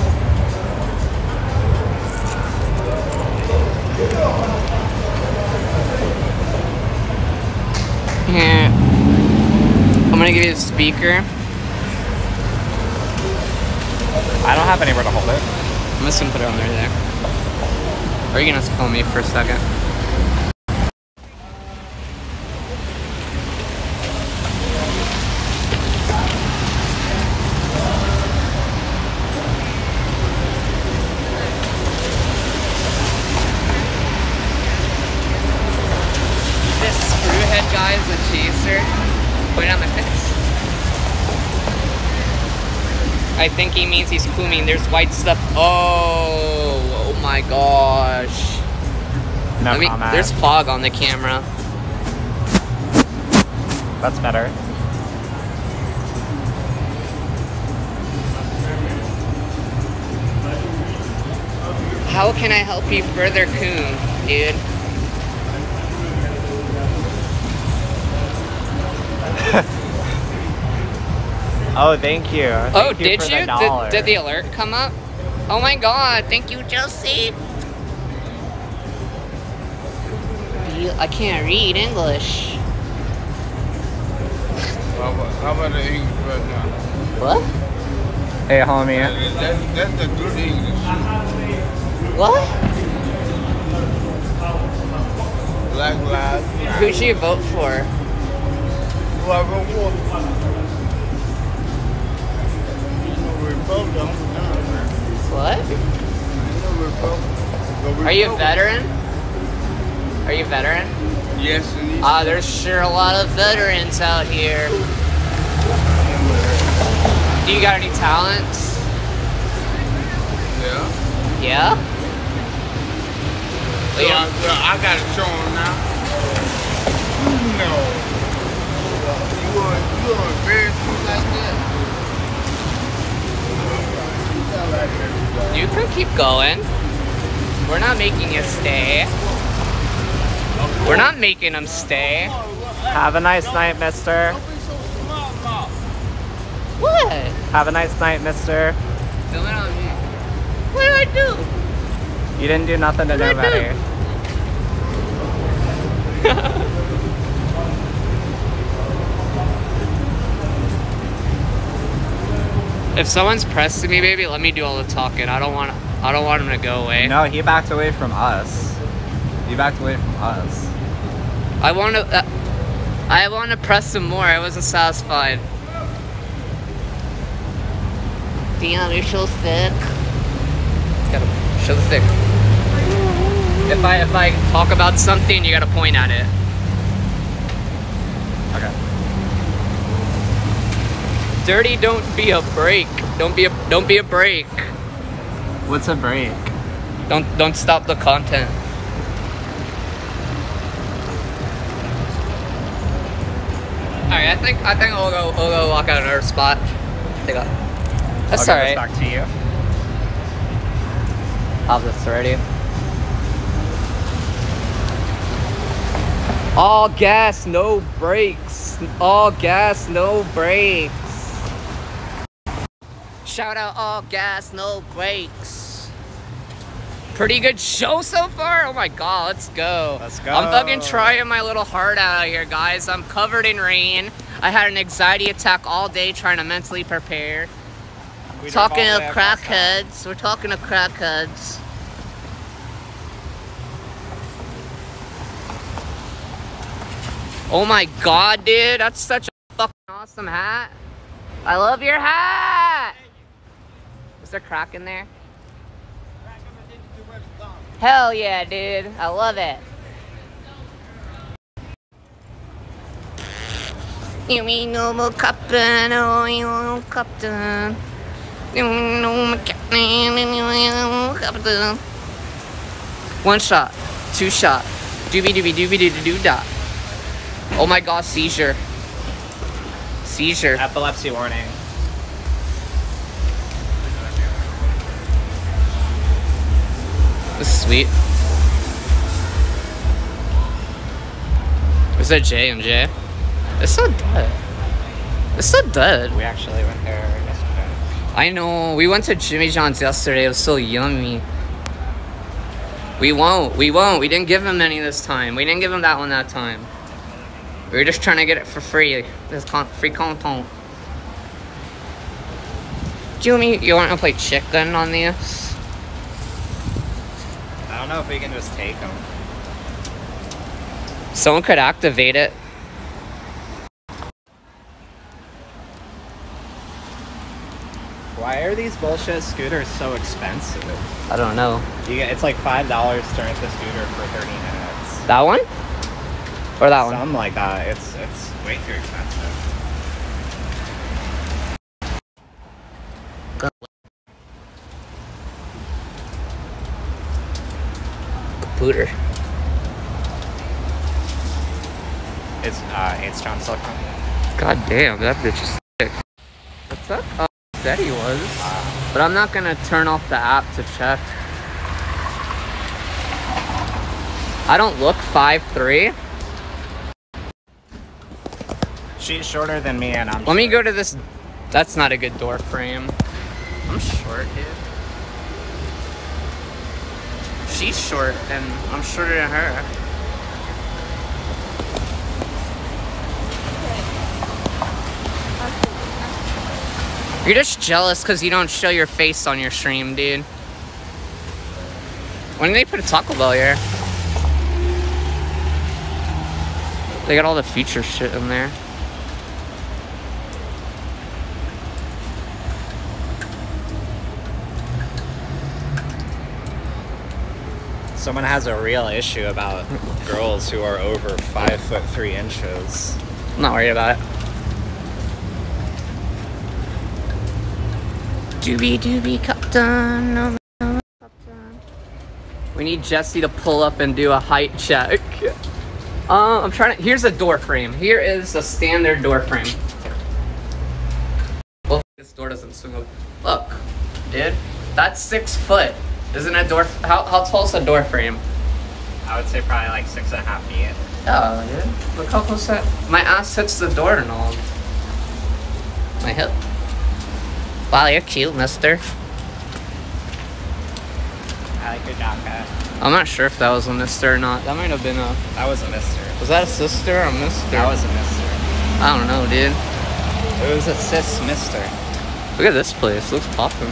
[SPEAKER 1] Here. I'm gonna give you the speaker.
[SPEAKER 2] I don't have anywhere to hold it.
[SPEAKER 1] I'm just gonna put it on there. there. Or are you gonna film me for a second? This screwhead guy is a chaser. Put it on my face. I think he means he's cooming. There's white stuff. Oh, oh my gosh.
[SPEAKER 2] No
[SPEAKER 1] Let me,
[SPEAKER 2] comment.
[SPEAKER 1] there's fog on the camera.
[SPEAKER 2] That's better.
[SPEAKER 1] How can I help you further coom, dude?
[SPEAKER 2] Oh, thank you. Thank
[SPEAKER 1] Oh,
[SPEAKER 2] you
[SPEAKER 1] did
[SPEAKER 2] for
[SPEAKER 1] you?
[SPEAKER 2] The dollar.
[SPEAKER 1] Did, did the alert come up? Oh my god, thank you, Josie. You, I can't read English.
[SPEAKER 4] How about, how about the English right now?
[SPEAKER 1] What?
[SPEAKER 2] Hey, homie.
[SPEAKER 4] That's, that's the good English.
[SPEAKER 1] What?
[SPEAKER 4] Black lives.
[SPEAKER 1] Who should you vote for?
[SPEAKER 4] Who I vote for? Republican.
[SPEAKER 1] What? Are you a veteran? Are you a veteran?
[SPEAKER 4] Yes, indeed.
[SPEAKER 1] Ah, there's sure a lot of veterans out here. Do you got any talents?
[SPEAKER 4] Yeah.
[SPEAKER 1] Yeah?
[SPEAKER 4] So I, so I gotta show them now. No. You are, you are very smooth like that.
[SPEAKER 1] You can keep going. We're not making you stay. We're not making them stay.
[SPEAKER 2] Have a nice night, mister.
[SPEAKER 1] What?
[SPEAKER 2] Have a nice night, mister.
[SPEAKER 1] Film it on me. What did I do?
[SPEAKER 2] You didn't do nothing to
[SPEAKER 1] What did I
[SPEAKER 2] nobody.
[SPEAKER 1] If someone's pressing me, baby, let me do all the talking. I don't want. I don't want him to go away.
[SPEAKER 2] No, he backed away from us. He backed away from us.
[SPEAKER 1] I want to. Uh, I want to press him more. I wasn't satisfied. Damn, you're so thick. Gotta show the thick. If I if I talk about something, you gotta point at it.
[SPEAKER 2] Okay.
[SPEAKER 1] Dirty, don't be a break. Don't be a don't be a break.
[SPEAKER 2] What's a break?
[SPEAKER 1] Don't don't stop the content. All right, I think I think we'll go we'll go walk out another spot. Take a. That's
[SPEAKER 2] I'll
[SPEAKER 1] all
[SPEAKER 2] give this
[SPEAKER 1] right.
[SPEAKER 2] back to you.
[SPEAKER 1] Have this already. All gas, no brakes. All gas, no brakes. Shout out all gas, no brakes. Pretty good show so far. Oh my god, let's go.
[SPEAKER 2] Let's go.
[SPEAKER 1] I'm fucking trying my little heart out here, guys. I'm covered in rain. I had an anxiety attack all day trying to mentally prepare.
[SPEAKER 2] We drove
[SPEAKER 1] Talking
[SPEAKER 2] all the
[SPEAKER 1] to
[SPEAKER 2] way across town.
[SPEAKER 1] crackheads. We're talking to crackheads. Oh my god, dude. That's such a fucking awesome hat. I love your hat. Is there crack in there? Hell yeah, dude. I love it. You mean no more captain, oh, you know, captain. You mean no more captain, you know, captain. One shot, two shot, doobie doobie doobie doo doo da. Oh my god, seizure. Seizure.
[SPEAKER 2] Epilepsy warning.
[SPEAKER 1] This is sweet. Is that J and J? It's so dead. It's so dead.
[SPEAKER 2] We actually went there yesterday.
[SPEAKER 1] I know. We went to Jimmy John's yesterday. It was so yummy. We won't. We won't. We didn't give him any this time. We didn't give him that one that time. We were just trying to get it for free. This con free content. Jimmy, you want to play chicken on this?
[SPEAKER 2] I don't know if we can just take them.
[SPEAKER 1] Someone could activate it.
[SPEAKER 2] Why are these bullshit scooters so expensive?
[SPEAKER 1] I don't know.
[SPEAKER 2] You get, it's like five dollars to rent the scooter for thirty minutes.
[SPEAKER 1] That one? Or that one?
[SPEAKER 2] Something like that. It's it's way too expensive.
[SPEAKER 1] Booter.
[SPEAKER 2] It's uh, it's John Silicon.
[SPEAKER 1] God damn, that bitch is sick. What's up? Oh, said he was. But I'm not gonna turn off the app to check. I don't look five three.
[SPEAKER 2] She's shorter than me, and I'm.
[SPEAKER 1] Let me
[SPEAKER 2] short.
[SPEAKER 1] go to this. That's not a good door frame. I'm short, dude. She's short, and I'm shorter than her. You're just jealous because you don't show your face on your stream, dude. When did they put a Taco Bell here? They got all the future shit in there.
[SPEAKER 2] Someone has a real issue about girls who are over five foot three inches.
[SPEAKER 1] I'm not worried about it. Doobie doobie captain, no, no, captain. We need Jesse to pull up and do a height check. Uh, I'm trying to. Here's a door frame. Here is a standard door frame. Well, this door doesn't swing open. Look, dude, that's six foot. Isn't a door? How how tall is a door frame?
[SPEAKER 2] I would say probably like six and a half feet.
[SPEAKER 1] Oh, dude, look how close that. My ass hits the door and all. My hip. Wow, you're cute, mister.
[SPEAKER 2] I like your jacket.
[SPEAKER 1] I'm not sure if that was a mister or not. That might have been a...
[SPEAKER 2] That was a mister.
[SPEAKER 1] Was that a sister or a mister?
[SPEAKER 2] That was a mister.
[SPEAKER 1] I don't know, dude.
[SPEAKER 2] It was a cis mister.
[SPEAKER 1] Look at this place. It looks poppin'.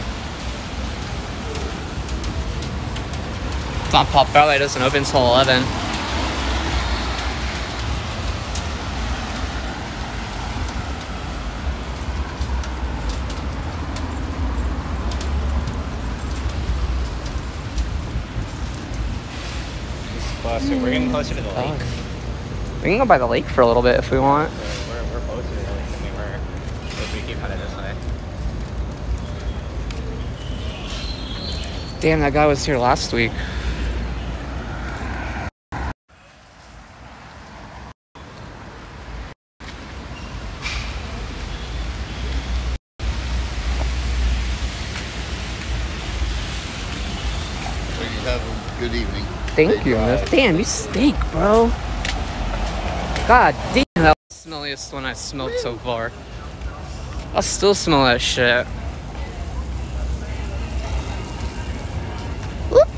[SPEAKER 1] It's not pop out. It doesn't open until eleven.
[SPEAKER 2] Closer. We're getting closer to the lake.
[SPEAKER 1] We can go by the lake for a little bit if we want.
[SPEAKER 2] We're, we're closer to the lake than we were if we keep headed this way.
[SPEAKER 1] Damn, that guy was here last week.
[SPEAKER 5] Have a good evening.
[SPEAKER 1] Thank you, miss. Damn, you stink, bro. God damn, that was the smelliest one I smoked so far. I still smell that shit. Oop.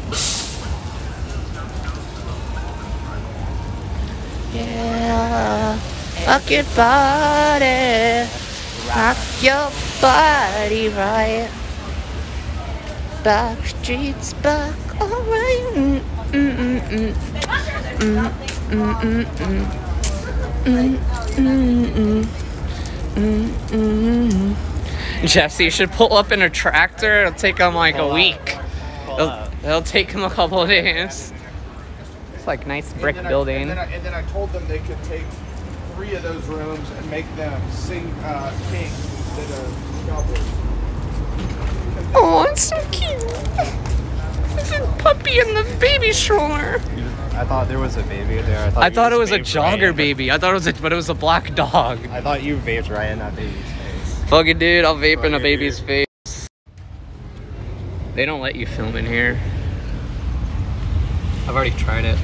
[SPEAKER 1] Yeah, rock your body, rock your body right. Back streets back, alright. Mm, mm, mm, mm. Mm, mm, mm, mm. Mm, mm, mm. Mm, mm. Jesse, you should pull up in a tractor. It'll take him like
[SPEAKER 2] Pull
[SPEAKER 1] a
[SPEAKER 2] up.
[SPEAKER 1] week.
[SPEAKER 2] Pull
[SPEAKER 1] It'll,
[SPEAKER 2] up.
[SPEAKER 1] it'll take him a couple of days. It's like nice brick
[SPEAKER 6] and then
[SPEAKER 1] building.
[SPEAKER 6] I, and, then I, and then I told them they could take three of those rooms and make them sing uh, kings instead of cowboys.
[SPEAKER 1] Oh, it's so cute. There's a puppy in the baby stroller.
[SPEAKER 2] I thought there was a baby there. I thought,
[SPEAKER 1] I
[SPEAKER 2] you
[SPEAKER 1] thought it
[SPEAKER 2] just
[SPEAKER 1] was a
[SPEAKER 2] vaped right
[SPEAKER 1] jogger
[SPEAKER 2] in-
[SPEAKER 1] baby. I thought it was a, but it was a black dog.
[SPEAKER 2] I thought you vaped right in that baby's face.
[SPEAKER 1] Fuck it, dude. I'll vape in a
[SPEAKER 2] Fuck it,
[SPEAKER 1] baby's
[SPEAKER 2] dude.
[SPEAKER 1] face. They don't let you film in here. I've already tried it.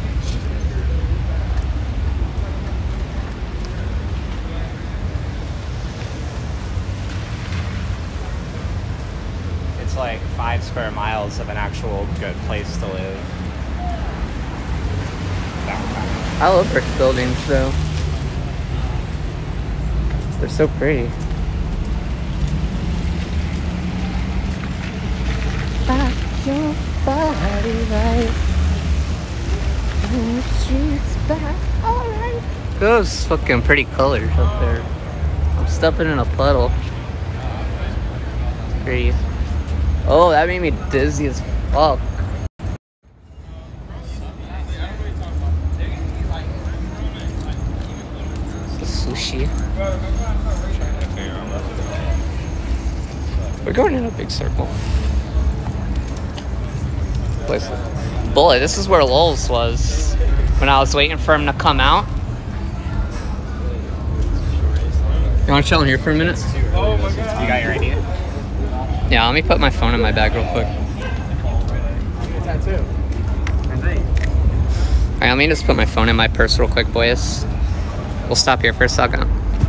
[SPEAKER 2] It's like five square miles of an actual good place to live. Downtown.
[SPEAKER 1] I love brick buildings, though. They're so pretty. Rock your body right. And the streets back, alright. Those fucking pretty colors up there. I'm stepping in a puddle. Pretty. Oh, that made me dizzy as fuck. The sushi. We're going in a big circle. Place. Bullet, this is where Lulz was when I was waiting for him to come out. You want to chill in here for a minute?
[SPEAKER 2] You got your idea?
[SPEAKER 1] Yeah, let me put my phone in my bag real quick.
[SPEAKER 6] Tattoo.
[SPEAKER 1] Alright, let me just put my phone in my purse real quick, boys. We'll stop here for a second.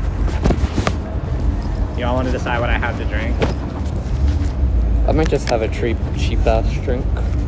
[SPEAKER 2] Y'all want to decide what I have to drink?
[SPEAKER 1] I might just have a cheap, cheap ass drink.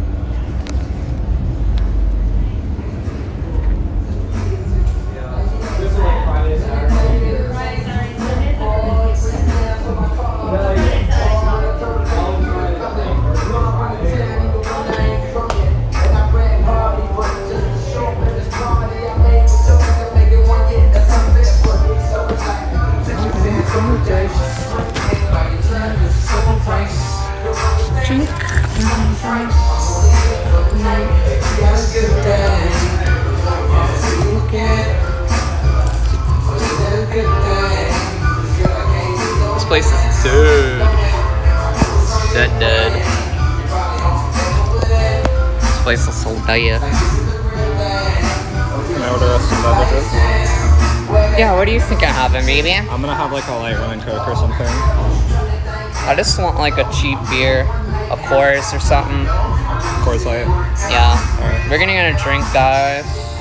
[SPEAKER 1] This place is dead. Dead, dead. This place is so dead.
[SPEAKER 2] Can I order us some beverages?
[SPEAKER 1] Yeah, what do you think I'm having, baby?
[SPEAKER 2] I'm gonna have like a light rum and coke or something.
[SPEAKER 1] I just want like a cheap beer, a Coors or something.
[SPEAKER 2] Coors Light.
[SPEAKER 1] Yeah.
[SPEAKER 2] Alright.
[SPEAKER 1] We're gonna get a drink, guys.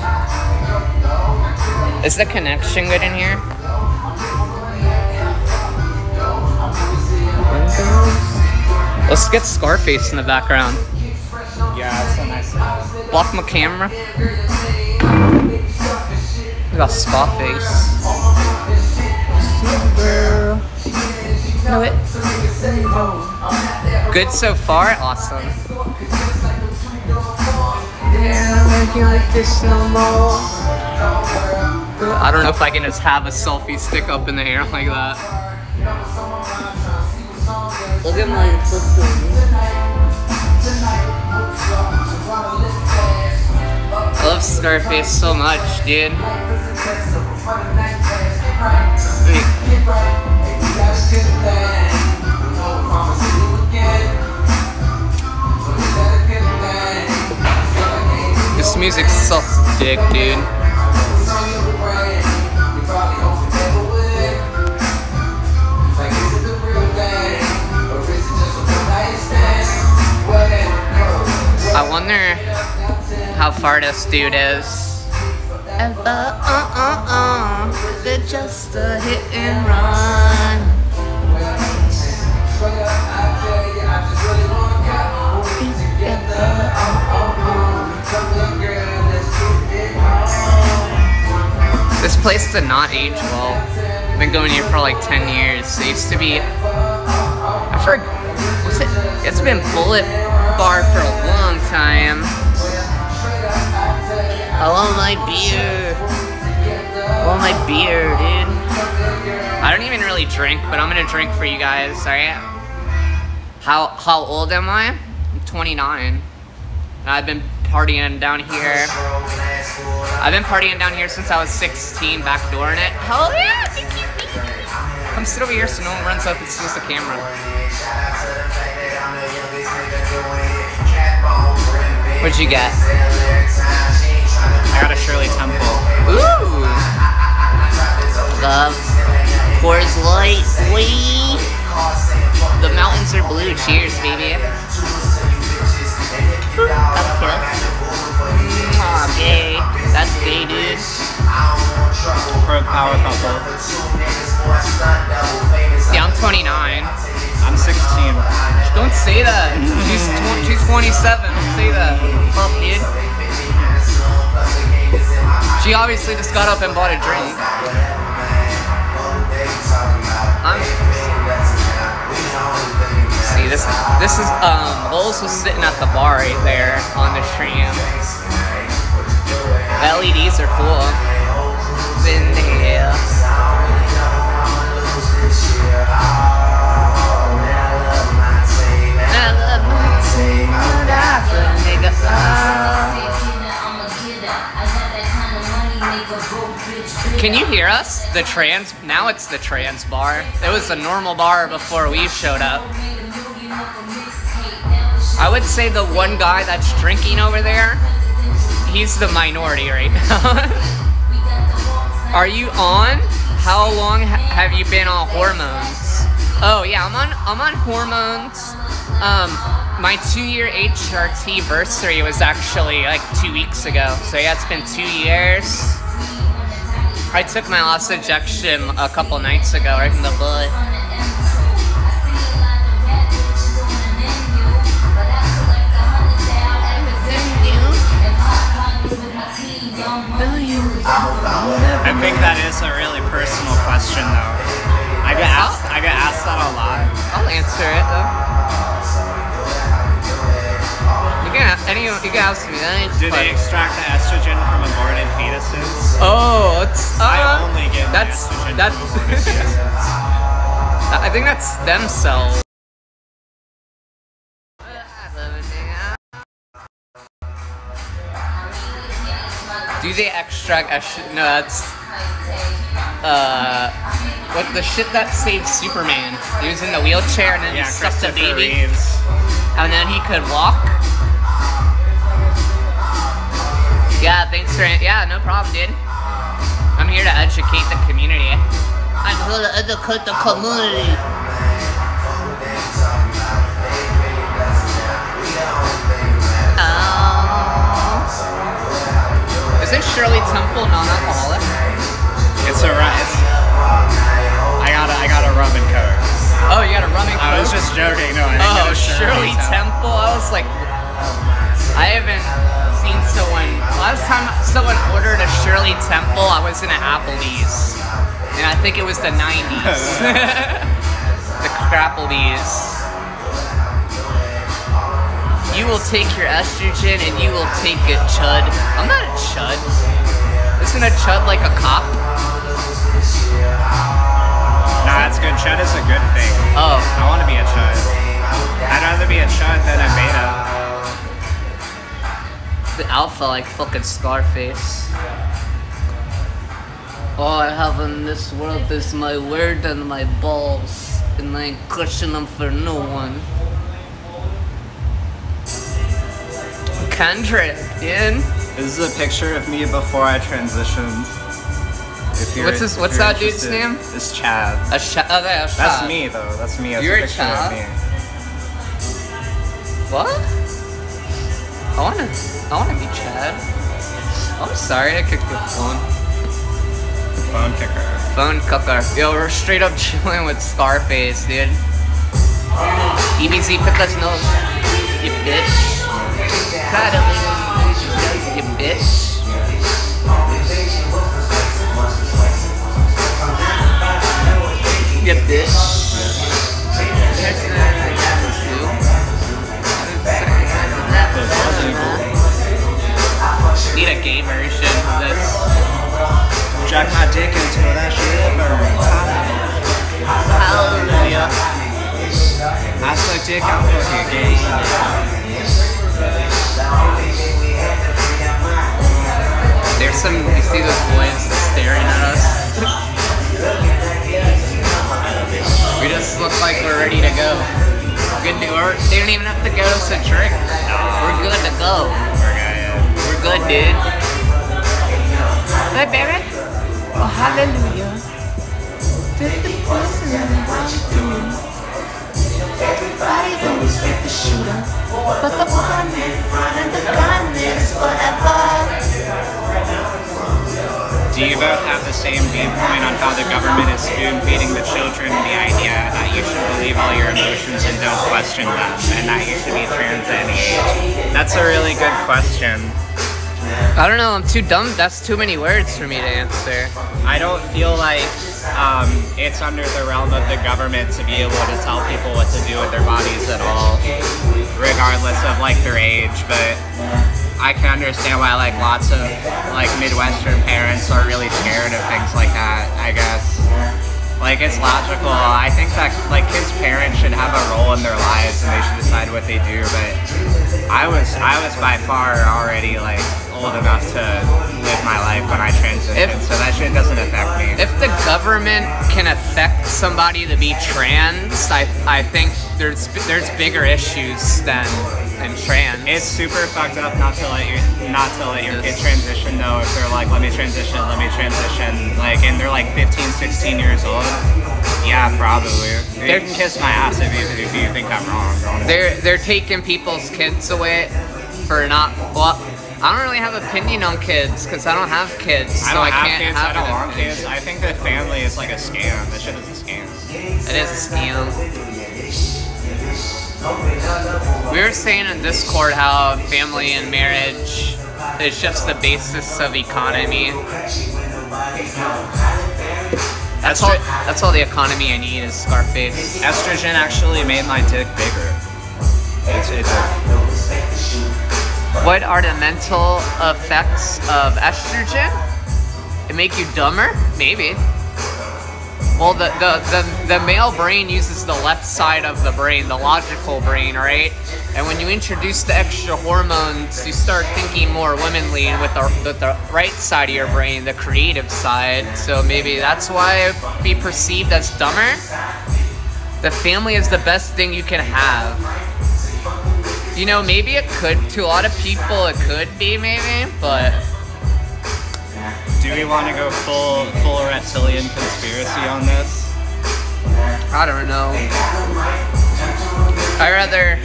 [SPEAKER 1] Is the connection good in here? Let's get Scarface in the background.
[SPEAKER 2] Yeah, that's a nice thing.
[SPEAKER 1] Block my camera. We got Scarface. Know it. Good so far? Awesome. I don't know if I can just have a selfie stick up in the air like that. Look at my footprint. I love Scarface so much, dude. Wait. This music sucks dick, dude. I wonder how far this dude is. Ever, uh, uh, uh, they're just a hit and run. This place did not age well. I've been going here for like ten years. It used to be, I forgot, what's it? It's been Bullet Bar for a long time. I want my beer. I want my beer, dude. I don't even really drink, but I'm gonna drink for you guys, alright? How how old am I? I'm twenty-nine. And I've been partying down here. I've been partying down here since I was sixteen, backdooring it. Hell yeah! Thank you, thank you. Come sit over here so no one runs up and steals the camera. What'd you get?
[SPEAKER 2] I got a Shirley Temple.
[SPEAKER 1] Ooh! Love. Coors Light. Wee! The mountains are blue. Cheers, baby. Got a kiss. Aw, gay. That's gay, dude.
[SPEAKER 2] Pro power couple.
[SPEAKER 1] Yeah, I'm twenty-nine.
[SPEAKER 2] I'm sixteen.
[SPEAKER 1] Don't say that. She's tw she's twenty-seven. Don't say that. Fuck, dude. She obviously just got up and bought a drink. I'm. See, this this is um. Bowles was sitting at the bar right there on the stream. The L E Ds are cool. In there. Can you hear us? The trans, now it's the trans bar. It was the normal bar before we showed up. I would say the one guy that's drinking over there, he's the minority right now. Are you on? How long ha have you been on hormones? Oh yeah, I'm on, I'm on hormones. Um, my two-year H R T versary was actually like two weeks ago. So yeah, it's been two years. I took my last injection a couple nights ago, right in the butt.
[SPEAKER 2] I think that is a really personal question, though. I get asked, I get asked that a lot.
[SPEAKER 1] I'll answer it though. You can, any, you can ask me that.
[SPEAKER 2] Do they extract the estrogen from aborted fetuses?
[SPEAKER 1] Oh, it's. Uh,
[SPEAKER 2] I only get
[SPEAKER 1] that's
[SPEAKER 2] estrogen
[SPEAKER 1] that's.
[SPEAKER 2] from aborted fetuses.
[SPEAKER 1] I think that's stem cells. Do they extract estrogen? No, that's. Uh. What the shit that saved Superman? He was in the wheelchair and then
[SPEAKER 2] Yeah,
[SPEAKER 1] he sucked a
[SPEAKER 2] Christopher
[SPEAKER 1] baby.
[SPEAKER 2] Reeves.
[SPEAKER 1] And then he could walk. Yeah, thanks for yeah, no problem, dude. I'm here to educate the community. I'm here to educate the community. Oh. Isn't Shirley Temple non-alcoholic?
[SPEAKER 2] It's a rice. I got a, I got a rum and coke.
[SPEAKER 1] Oh, you got a rum and coke?
[SPEAKER 2] I was just joking. No, I think
[SPEAKER 1] Oh,
[SPEAKER 2] it was
[SPEAKER 1] Shirley Temple. I was like, I haven't seen someone. Last time someone ordered a Shirley Temple, I was in an Applebee's, and I think it was the nineties. The Crapplebee's. You will take your estrogen and you will take it, chud. I'm not a chud. Isn't a chud like a cop?
[SPEAKER 2] Nah, it's good. Chud is a good thing.
[SPEAKER 1] Oh.
[SPEAKER 2] I want to be a chud. I'd rather be a chud than a beta.
[SPEAKER 1] The alpha like fucking Scarface. All I have in this world is my word and my balls, and I ain't crushing them for no one. Kendrick, dude.
[SPEAKER 2] This is a picture of me before I transitioned. If you're,
[SPEAKER 1] What's this?
[SPEAKER 2] if
[SPEAKER 1] What's
[SPEAKER 2] you're
[SPEAKER 1] that dude's
[SPEAKER 2] interested.
[SPEAKER 1] name?
[SPEAKER 2] It's Chad.
[SPEAKER 1] A Chad. Oh, that's Chad.
[SPEAKER 2] That's me though. That's me. That's
[SPEAKER 1] You're
[SPEAKER 2] a
[SPEAKER 1] a
[SPEAKER 2] picture
[SPEAKER 1] Chad?
[SPEAKER 2] of me.
[SPEAKER 1] What? I wanna. I wanna be Chad. I'm sorry, I kicked your phone.
[SPEAKER 2] Phone kicker.
[SPEAKER 1] Phone cooker. Yo, we're straight up chilling with Scarface, dude. E B Z, pick us nose. You bitch. Cuddly. You bitch. You bitch. Need a game version of this.
[SPEAKER 2] Jack my dick until that shit burns.
[SPEAKER 1] Hallelujah.
[SPEAKER 2] I suck dick, I'm fucking gay.
[SPEAKER 1] There's some, you see those boys staring at us? We just look like we're ready to go. Good to, or they don't even have to go to drink. We're good to go. We're good, dude. Hey, baby. Oh, hallelujah. Everybody's always with the shooter, but the one in front of the gun is forever.
[SPEAKER 2] Do you both have the same viewpoint on how the government is spoon-feeding the children the idea that you should believe all your emotions and don't question them, and that you should be trans at any age? That's a really good question.
[SPEAKER 1] I don't know, I'm too dumb. That's too many words for me to answer.
[SPEAKER 2] I don't feel like um, it's under the realm of the government to be able to tell people what to do with their bodies at all, regardless of like their age, but I can understand why like lots of like Midwestern parents are really scared of things like that, I guess. Like it's logical. I think that like kids' parents should have a role in their lives and they should decide what they do, but I was I was by far already like old enough to live my life when I transitioned, if, so that shit doesn't affect me.
[SPEAKER 1] If the government can affect somebody to be trans, I I think there's there's bigger issues than than trans.
[SPEAKER 2] It's super fucked up not to let your not to let your kid transition though. If they're like, let me transition, let me transition, like, and they're like fifteen, sixteen years old. Yeah, probably. They can kiss my ass if you, if you think I'm wrong. Honestly.
[SPEAKER 1] They're they're taking people's kids away for not well. I don't really have an opinion on kids because I don't have kids, so
[SPEAKER 2] I don't
[SPEAKER 1] I
[SPEAKER 2] have
[SPEAKER 1] can't
[SPEAKER 2] kids.
[SPEAKER 1] have
[SPEAKER 2] I don't
[SPEAKER 1] an
[SPEAKER 2] want
[SPEAKER 1] opinion.
[SPEAKER 2] kids. I think that family is like a scam. That shit is a scam.
[SPEAKER 1] It is a scam. We were saying in Discord how family and marriage is just the basis of economy. That's all. That's all the economy I need is Scarface.
[SPEAKER 2] Estrogen actually made my dick bigger. It's it's.
[SPEAKER 1] What are the mental effects of estrogen? It make you dumber? Maybe. Well, the, the, the, the male brain uses the left side of the brain, the logical brain, right? And when you introduce the extra hormones, you start thinking more womanly and with the, the, the right side of your brain, the creative side. So maybe that's why it be perceived as dumber. The family is the best thing you can have. You know, maybe it could, to a lot of people it could be, maybe, but...
[SPEAKER 2] Do we want to go full, full reptilian conspiracy on this?
[SPEAKER 1] I don't know. I'd rather...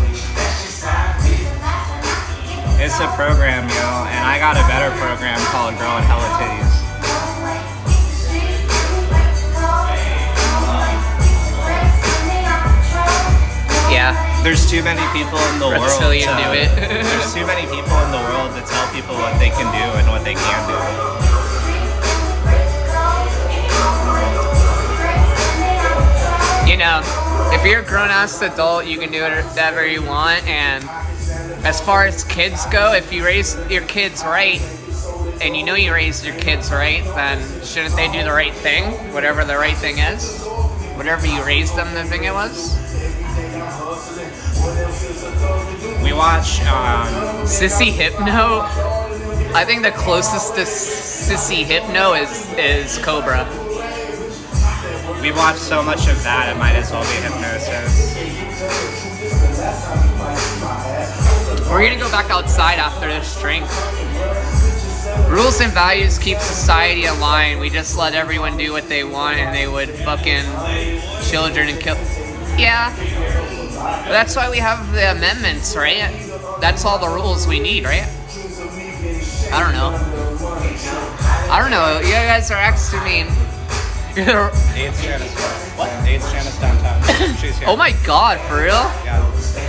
[SPEAKER 2] It's a program, yo, and I got a better program called Growing Hella Titties.
[SPEAKER 1] Yeah.
[SPEAKER 2] There's too many people in the world to,
[SPEAKER 1] Reptilian do it.
[SPEAKER 2] There's too many people in the world to tell people what they can do and what they can't do.
[SPEAKER 1] You know, if you're a grown-ass adult, you can do whatever you want, and as far as kids go, if you raise your kids right, and you know you raised your kids right, then shouldn't they do the right thing? Whatever the right thing is? Whatever you raised them to think it was?
[SPEAKER 2] We watch, um...
[SPEAKER 1] Sissy Hypno? I think the closest to Sissy Hypno is, is Cobra.
[SPEAKER 2] We watched so much of that, it might as well be Hypnosis.
[SPEAKER 1] We're gonna go back outside after this drink. Rules and values keep society aligned. We just let everyone do what they want and they would fucking children and kill... Yeah. But that's why we have the amendments, right? That's all the rules we need, right? I don't know. I don't know. You guys are acting mean.
[SPEAKER 2] AIDS Janice. What? AIDS Janice downtown. She's here.
[SPEAKER 1] Oh my god, for real?
[SPEAKER 2] Yeah.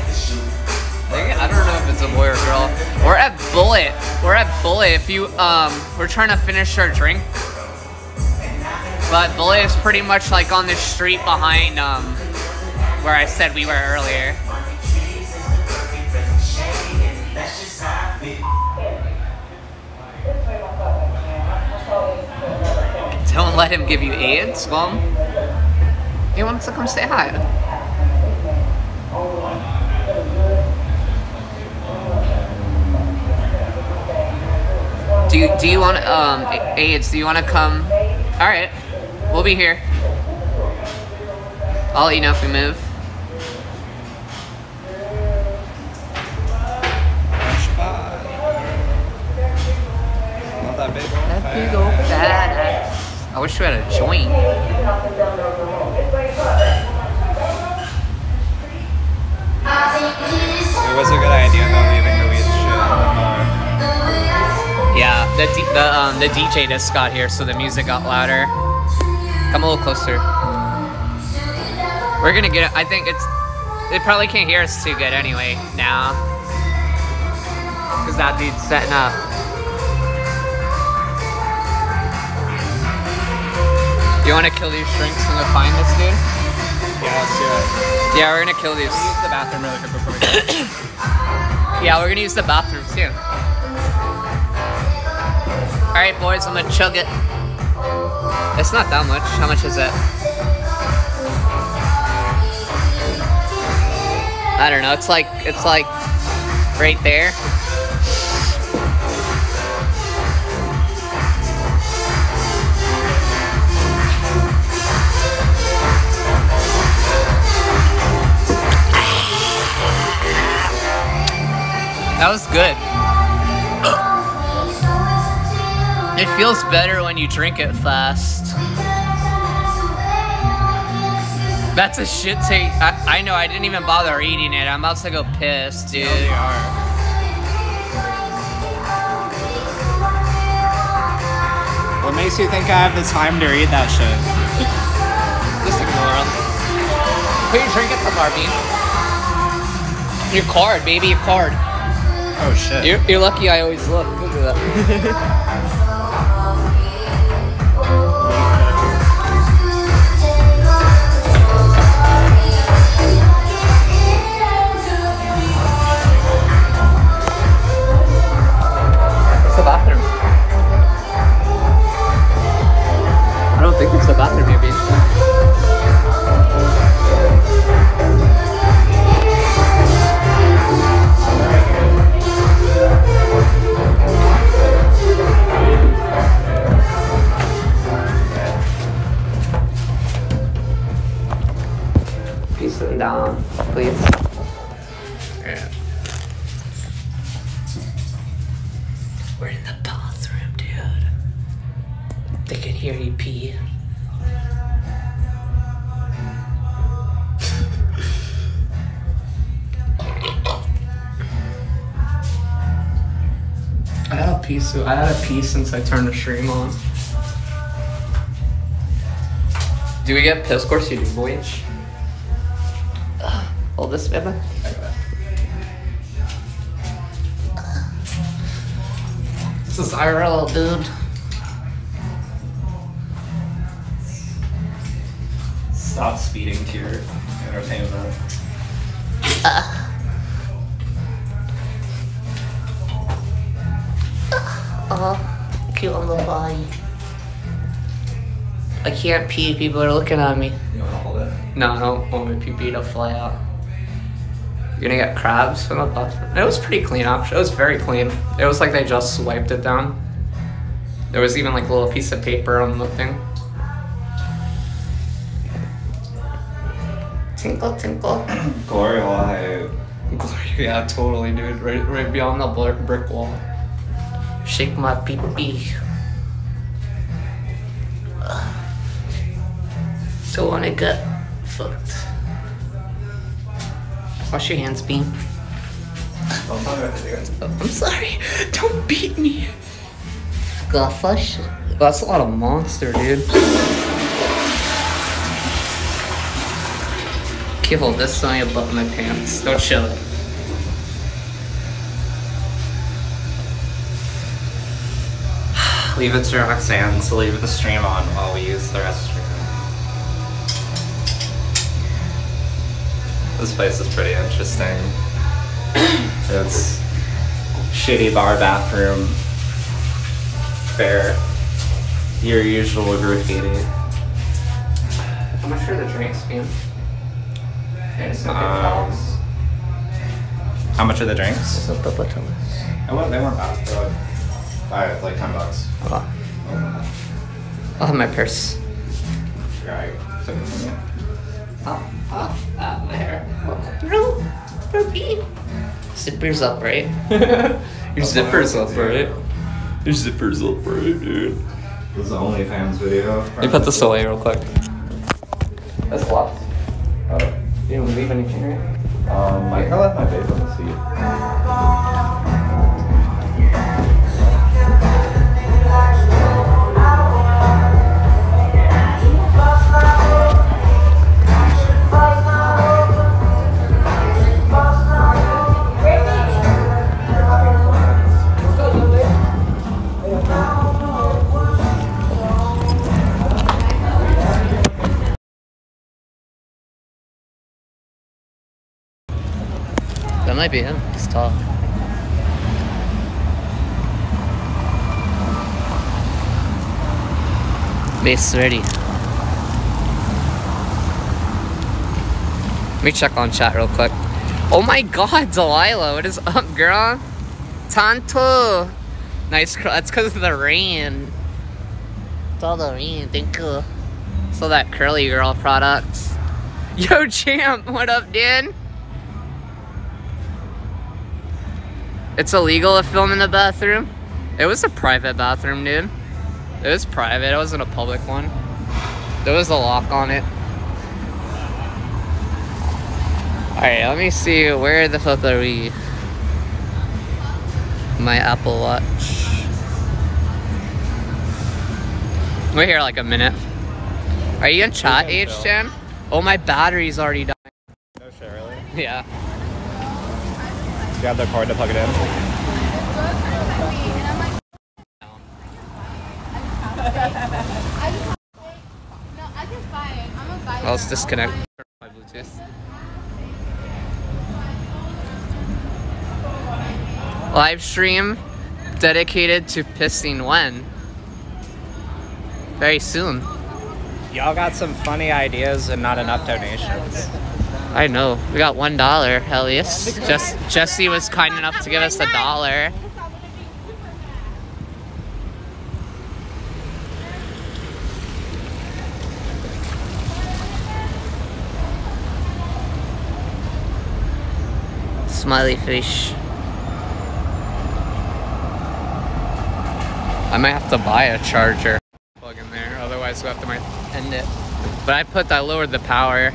[SPEAKER 1] I don't know if it's a boy or girl. We're at Bullet. We're at Bullet. If you, um, we're trying to finish our drink. But Bullet is pretty much like on the street behind, um, where I said we were earlier. Don't let him give you AIDS? Well, he wants to come say hi. Do you, do you want, um, AIDS, do you want to come? Alright, we'll be here. I'll let you know if we move.
[SPEAKER 2] Not that big.
[SPEAKER 1] That big old fat ass. I wish we had a joint.
[SPEAKER 2] It was a good idea though, leaving the weed shit on the bar.
[SPEAKER 1] Yeah, the, D the, um, the D J just got here, so the music got louder. Come a little closer. We're gonna get it. I think it's... They probably can't hear us too good anyway, now. Because that dude's setting up. You want to kill these shrinks and go find this dude?
[SPEAKER 2] Yeah, let's do it.
[SPEAKER 1] Yeah, we're gonna kill these.
[SPEAKER 2] Use the bathroom really quick before we go.
[SPEAKER 1] Yeah, we're gonna use the bathroom too. Alright boys, I'm gonna chug it. It's not that much. How much is it? I don't know, it's like, it's like right there. That was good. It feels better when you drink it fast. That's a shit take. I, I know, I didn't even bother eating it. I'm about to go piss, dude.
[SPEAKER 2] Yeah, they are. What makes you think I have the time to read that shit?
[SPEAKER 1] Just ignore them. Put your drink at the bar, Bean. Your card, baby, your card.
[SPEAKER 2] Oh shit.
[SPEAKER 1] You're, you're lucky I always look. Look at that. It's the bathroom. I don't think it's the bathroom here, Bean. Down, please. Yeah. hear you pee. I had a pee so I had a pee since I turned the stream on. Do we get piss course? You do, boys. Hold this, baby. This is I R L, dude.
[SPEAKER 2] Stop speeding to your entertainment.
[SPEAKER 1] Uh. Oh, cute on the body. I can't pee, people are looking at me.
[SPEAKER 2] You wanna hold it?
[SPEAKER 1] No, I don't want my pee-pee to fly out. You're gonna get crabs from the bathroom. It was pretty clean, actually. It was very clean. It was like they just wiped it down. There was even like a little piece of paper on the thing. Tinkle, tinkle.
[SPEAKER 2] Glory hole.
[SPEAKER 1] Glory, yeah, totally, dude. Right, right beyond the bl- brick wall. Shake my pee-pee. Don't wanna get fucked. Wash your hands, Bean. I'm sorry. Don't beat me. Got flush. That's a lot of monster, dude. Okay, hold this on your butt in my pants. Don't chill it.
[SPEAKER 2] Leave it to Roxanne to leave the stream on while we use the restroom. This place is pretty interesting. It's shitty bar bathroom fare. Your usual graffiti.
[SPEAKER 1] How much are the drinks, man?
[SPEAKER 2] Um, how much are the drinks?
[SPEAKER 1] So, Papa Thomas.
[SPEAKER 2] I went, they weren't bad. They're like, five, like ten bucks.
[SPEAKER 1] Oh. I'll have my purse.
[SPEAKER 2] Right.
[SPEAKER 1] Oh, oh, ah, my hair. No, no pee. Zipper's up, right? Your zipper's up, right? Your zipper's up, right, dude?
[SPEAKER 2] This is the OnlyFans video.
[SPEAKER 1] Let me put this away real quick. That's locked.
[SPEAKER 2] Oh.
[SPEAKER 1] You didn't leave anything, right?
[SPEAKER 2] Um, I left my vape on the seat.
[SPEAKER 1] That might be him. He's tall. Base ready. Let me check on chat real quick. Oh my god, Delilah, what is up, girl? Tanto. Nice, that's because of the rain. It's all the rain, thank you. So that curly girl product. Yo, champ, what up, dude? It's illegal to film in the bathroom? It was a private bathroom, dude. It was private, it wasn't a public one. There was a lock on it. Alright, let me see, where the fuck are we? My Apple Watch. We're here like a minute. Are you in chat, H ten? Oh, my battery's already dying.
[SPEAKER 2] No shit, really?
[SPEAKER 1] Yeah.
[SPEAKER 2] You have the cord to plug it in?
[SPEAKER 1] I'll just disconnect my Bluetooth. Live stream dedicated to pissing when? Very soon.
[SPEAKER 2] Y'all got some funny ideas and not enough donations.
[SPEAKER 1] I know. We got one dollar, hell yes. Just Jesse was kind enough to give us a dollar. Smiley fish. I might have to buy a charger. Plug in there. just go after my end it. But I put that lowered the power.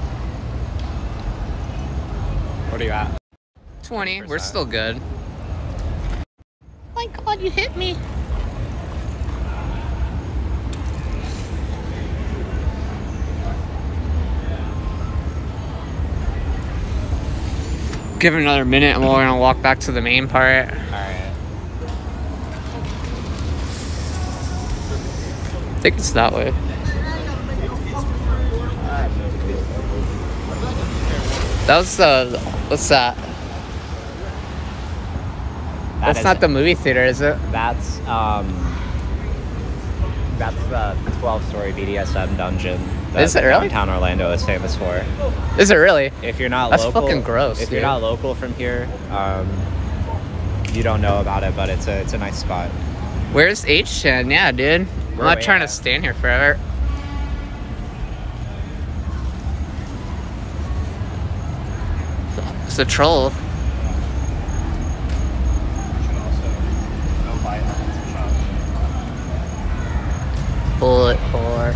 [SPEAKER 2] What are you at?
[SPEAKER 1] twenty. We're still good. My God, you hit me. Give it another minute and we're gonna walk back to the main part.
[SPEAKER 2] Alright.
[SPEAKER 1] I think it's that way. That was the, what's that?
[SPEAKER 2] That
[SPEAKER 1] That's
[SPEAKER 2] is-
[SPEAKER 1] not the movie theater, is it?
[SPEAKER 2] That's um. That's the twelve-story B D S M dungeon. That
[SPEAKER 1] Is it really?
[SPEAKER 2] Downtown Orlando is famous for.
[SPEAKER 1] Is it really?
[SPEAKER 2] If you're not
[SPEAKER 1] That's
[SPEAKER 2] local,
[SPEAKER 1] fucking gross,
[SPEAKER 2] If
[SPEAKER 1] dude.
[SPEAKER 2] you're not local from here, um, you don't know about it, but it's a it's a nice spot.
[SPEAKER 1] Where's H ten? Yeah, dude. I'm
[SPEAKER 2] Where
[SPEAKER 1] not
[SPEAKER 2] we
[SPEAKER 1] trying
[SPEAKER 2] at?
[SPEAKER 1] to stand here forever. It's a troll. Bullet whore.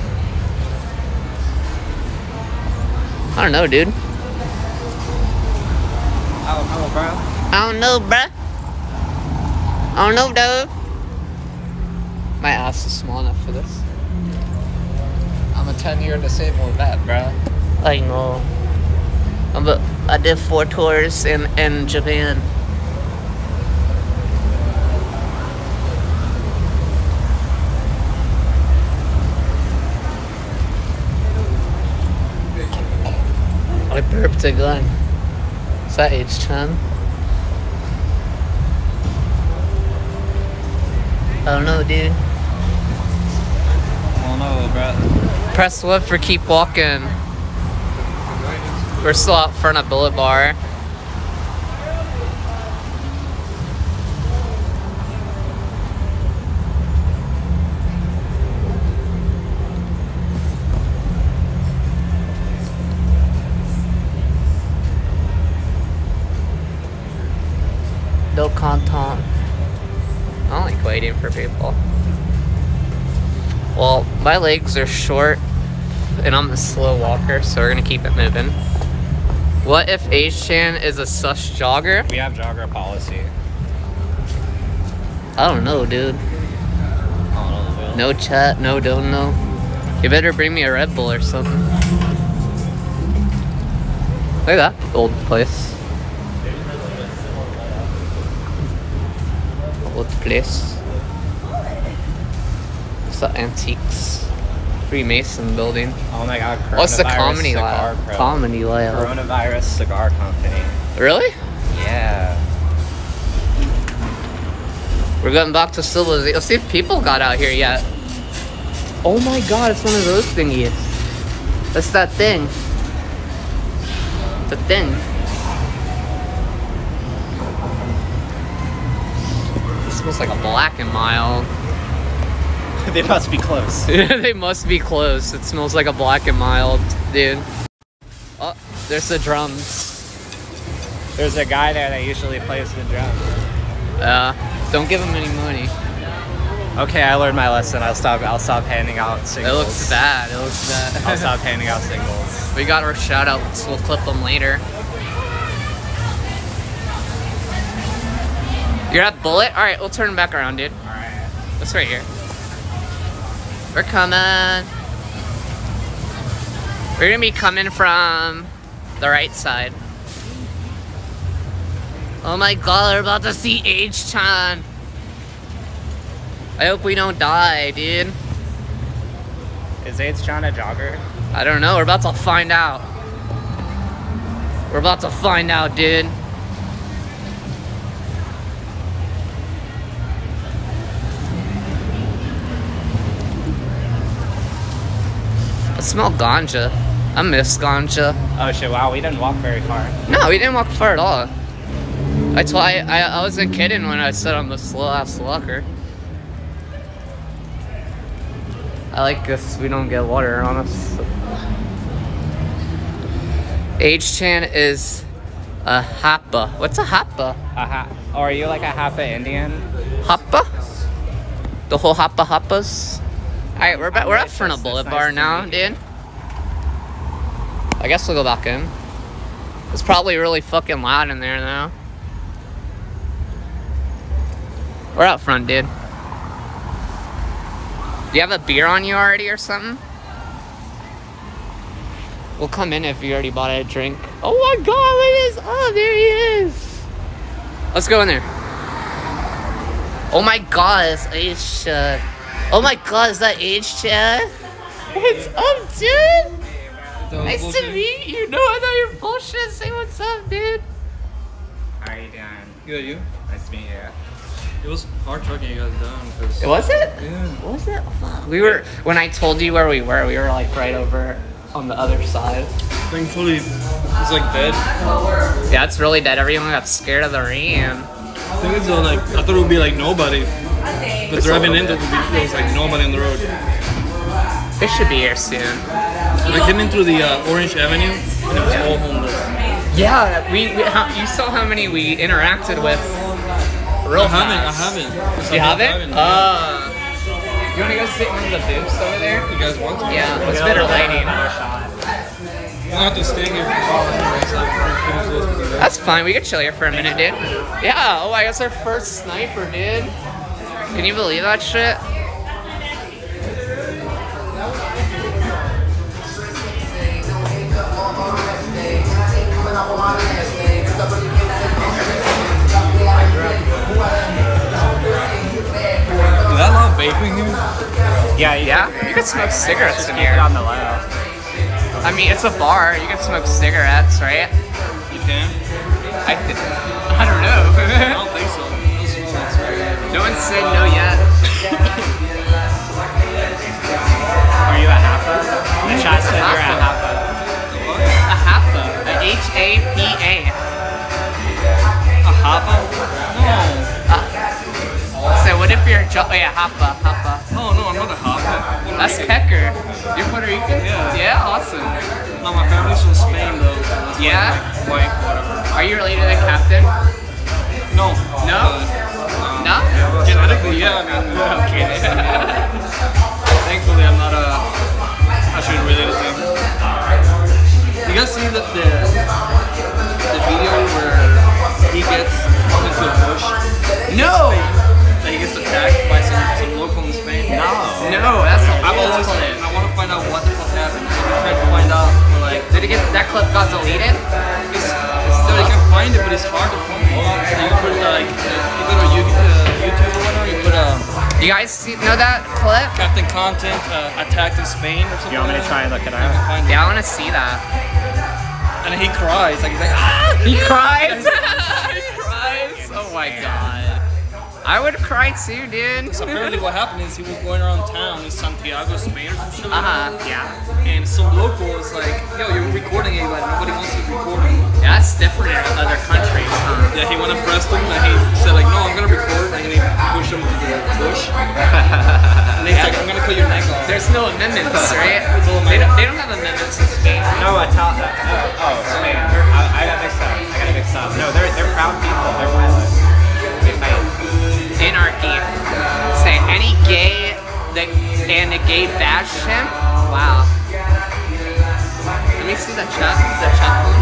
[SPEAKER 1] I don't know, dude.
[SPEAKER 2] Oh, hello, bro.
[SPEAKER 1] I don't know, bruh. I don't know, dude. My ass is small enough for this.
[SPEAKER 2] I'm a ten-year disabled vet, bro.
[SPEAKER 1] I know. I'm a, I did four tours in, in Japan. I burped again. Is that H ten? I don't know, dude.
[SPEAKER 2] Oh no, bro.
[SPEAKER 1] Press left for keep walking. We're still out front of Bullet Bar. No content. I don't like waiting for people. Well, my legs are short and I'm a slow walker, so we're gonna keep it moving. What if H-Chan is a sus jogger?
[SPEAKER 2] We have jogger policy.
[SPEAKER 1] I don't know, dude.
[SPEAKER 2] I don't know,
[SPEAKER 1] No chat, no don't know. You better bring me a Red Bull or something. Look at that old place. Old place. It's the Antiques Freemason building.
[SPEAKER 2] Oh my god,
[SPEAKER 1] What's the
[SPEAKER 2] Coronavirus
[SPEAKER 1] comedy
[SPEAKER 2] Cigar
[SPEAKER 1] lab?
[SPEAKER 2] Pro.
[SPEAKER 1] Comedy lab.
[SPEAKER 2] Coronavirus Cigar Company.
[SPEAKER 1] Really?
[SPEAKER 2] Yeah.
[SPEAKER 1] We're going back to civilization. Let's see if people got out here yet. Oh my god, it's one of those thingies. That's that thing. It's a thing. It smells like a Black and Mild.
[SPEAKER 2] They must be close.
[SPEAKER 1] They must be close. It smells like a Black and Mild, dude. Oh, there's the drums.
[SPEAKER 2] There's a guy there that usually plays the drums.
[SPEAKER 1] Uh, don't give him any money.
[SPEAKER 2] Okay, I learned my lesson. I'll stop. I'll stop handing out
[SPEAKER 1] It
[SPEAKER 2] singles.
[SPEAKER 1] looks bad. It looks bad.
[SPEAKER 2] I'll stop handing out singles.
[SPEAKER 1] We got our shout outs. We'll clip them later. You're at Bullet? Alright, we'll turn back around, dude.
[SPEAKER 2] Alright.
[SPEAKER 1] That's right here. We're coming. We're gonna be coming from the right side. Oh my god, we're about to see H-Chan. I hope we don't die, dude.
[SPEAKER 2] Is H-Chan a jogger?
[SPEAKER 1] I don't know, we're about to find out. We're about to find out, dude. I smell ganja. I miss ganja.
[SPEAKER 2] Oh shit! Wow, we didn't walk very far.
[SPEAKER 1] No, we didn't walk far at all. That's why I, I wasn't kidding when I said I'm a slow ass walker. I like this. We don't get water on us. H-Chan is a Hapa. What's a Hapa?
[SPEAKER 2] A ha- or are you like a Hapa Indian?
[SPEAKER 1] Hapa? The whole Hapa Hapas? Alright, we're back. We're at front of Bullet Bar now, dude. I guess we'll go back in. It's probably really fucking loud in there now. We're out front, dude. Do you have a beer on you already or something? We'll come in if you already bought a drink. Oh my god, look at this! Oh, there he is! Let's go in there. Oh my god, it's H chat. Oh my god, is that H chat? What's up, dude? Nice bullshit. to meet you. No, I thought you were bullshit. Say what's up, dude.
[SPEAKER 2] How are you doing?
[SPEAKER 7] Good, you?
[SPEAKER 2] Nice to meet you.
[SPEAKER 7] It was hard tracking you guys down. Cause
[SPEAKER 1] Was it?
[SPEAKER 7] Yeah.
[SPEAKER 1] Was it? Oh, fuck. We were, when I told you where we were, we were like right over on the other side.
[SPEAKER 7] Thankfully, it's like dead.
[SPEAKER 1] Yeah, it's really dead. Everyone got scared of the rain.
[SPEAKER 7] I think it's uh, like, I thought it would be like nobody. But driving in, there would be, there was like nobody on the road.
[SPEAKER 1] They should be here soon.
[SPEAKER 7] I came in through the uh, Orange Avenue, and it was all homeless.
[SPEAKER 1] Yeah, we, we how, you saw how many we interacted with real
[SPEAKER 7] I haven't,
[SPEAKER 1] fast.
[SPEAKER 7] I haven't.
[SPEAKER 1] You
[SPEAKER 7] I
[SPEAKER 1] haven't?
[SPEAKER 7] yeah.
[SPEAKER 1] Uh, you want to go sit in the booths over there?
[SPEAKER 7] You guys want to?
[SPEAKER 1] Yeah, what's better lighting?
[SPEAKER 7] I don't have to stay here for
[SPEAKER 1] That's fine, we could chill here for a minute, dude. Yeah, oh, I guess our first sniper, dude. Can you believe that shit?
[SPEAKER 7] Is that not vaping here?
[SPEAKER 2] Yeah, you,
[SPEAKER 1] Yeah, you could smoke cigarettes in
[SPEAKER 2] keep it
[SPEAKER 1] here.
[SPEAKER 2] on the low.
[SPEAKER 1] I mean, it's a bar. You can smoke cigarettes, right?
[SPEAKER 7] You can?
[SPEAKER 1] I, th I don't know.
[SPEAKER 7] I don't think so.
[SPEAKER 1] No one said no yet.
[SPEAKER 2] Are you a Hapa? The chat said you're a Hapa.
[SPEAKER 1] A Hapa. A H A P A.
[SPEAKER 7] A Hapa? No.
[SPEAKER 1] So what if you're jo- oh yeah, Hapa, Hapa.
[SPEAKER 7] Oh no, I'm not a Hapa.
[SPEAKER 1] That's Kecker. You're Puerto Rican?
[SPEAKER 7] Yeah.
[SPEAKER 1] Yeah, awesome.
[SPEAKER 7] No, my family's from Spain though. So that's
[SPEAKER 1] Yeah?
[SPEAKER 7] Like, white, whatever.
[SPEAKER 1] Are you related to the captain?
[SPEAKER 7] No.
[SPEAKER 1] No?
[SPEAKER 7] Uh,
[SPEAKER 1] No?
[SPEAKER 7] Genetically, yeah. I mean,
[SPEAKER 1] Okay.
[SPEAKER 7] thankfully, I'm not a. I shouldn't relate it to him. You guys see the the, the video where he gets thrown into a bush?
[SPEAKER 1] No!
[SPEAKER 7] That he gets attacked by some, some local in Spain?
[SPEAKER 2] No.
[SPEAKER 1] No, that's a
[SPEAKER 7] I've
[SPEAKER 1] old
[SPEAKER 7] always
[SPEAKER 1] clip.
[SPEAKER 7] and I want to find out what the fuck happened. I've been trying to find out for like.
[SPEAKER 1] Did it get that clip got deleted?
[SPEAKER 7] It's, it's still, you can find it, but it's hard to find. You can put like, you go to YouTube, uh, YouTube or whatever, you put um,
[SPEAKER 1] You guys see, know that clip?
[SPEAKER 7] Captain Content uh, attacked in Spain or something.
[SPEAKER 2] You want me to
[SPEAKER 7] like
[SPEAKER 2] try and
[SPEAKER 7] that.
[SPEAKER 2] look it
[SPEAKER 7] You can
[SPEAKER 2] up?
[SPEAKER 7] find it.
[SPEAKER 1] Yeah, I want to see that.
[SPEAKER 7] And he cries, like he's like, ah!
[SPEAKER 1] He cries. He cries. Oh my god. I would cry too, dude.
[SPEAKER 7] So apparently what happened is he was going around town in Santiago, Spain or some shit like
[SPEAKER 1] Uh huh.
[SPEAKER 7] that.
[SPEAKER 1] Yeah.
[SPEAKER 7] And some local was like, yo, you're recording it, but nobody wants you recording.
[SPEAKER 1] Yeah, that's different in other countries, huh?
[SPEAKER 7] Yeah, he went and pressed him and he said like, no, I'm gonna record. And then he pushed him to the bush. And he's like, I'm gonna cut your neck off.
[SPEAKER 1] There's no amendments, right?
[SPEAKER 7] all
[SPEAKER 1] They don't, they don't have amendments in Spain.
[SPEAKER 2] No, Italian. Uh, oh, Spain. I, I got mixed up. I got mixed up. No, they're they're proud people. They're violent. They fight.
[SPEAKER 1] Anarchy. Say any gay that and a gay bash him. Wow. Let me see the chat. The chat phone.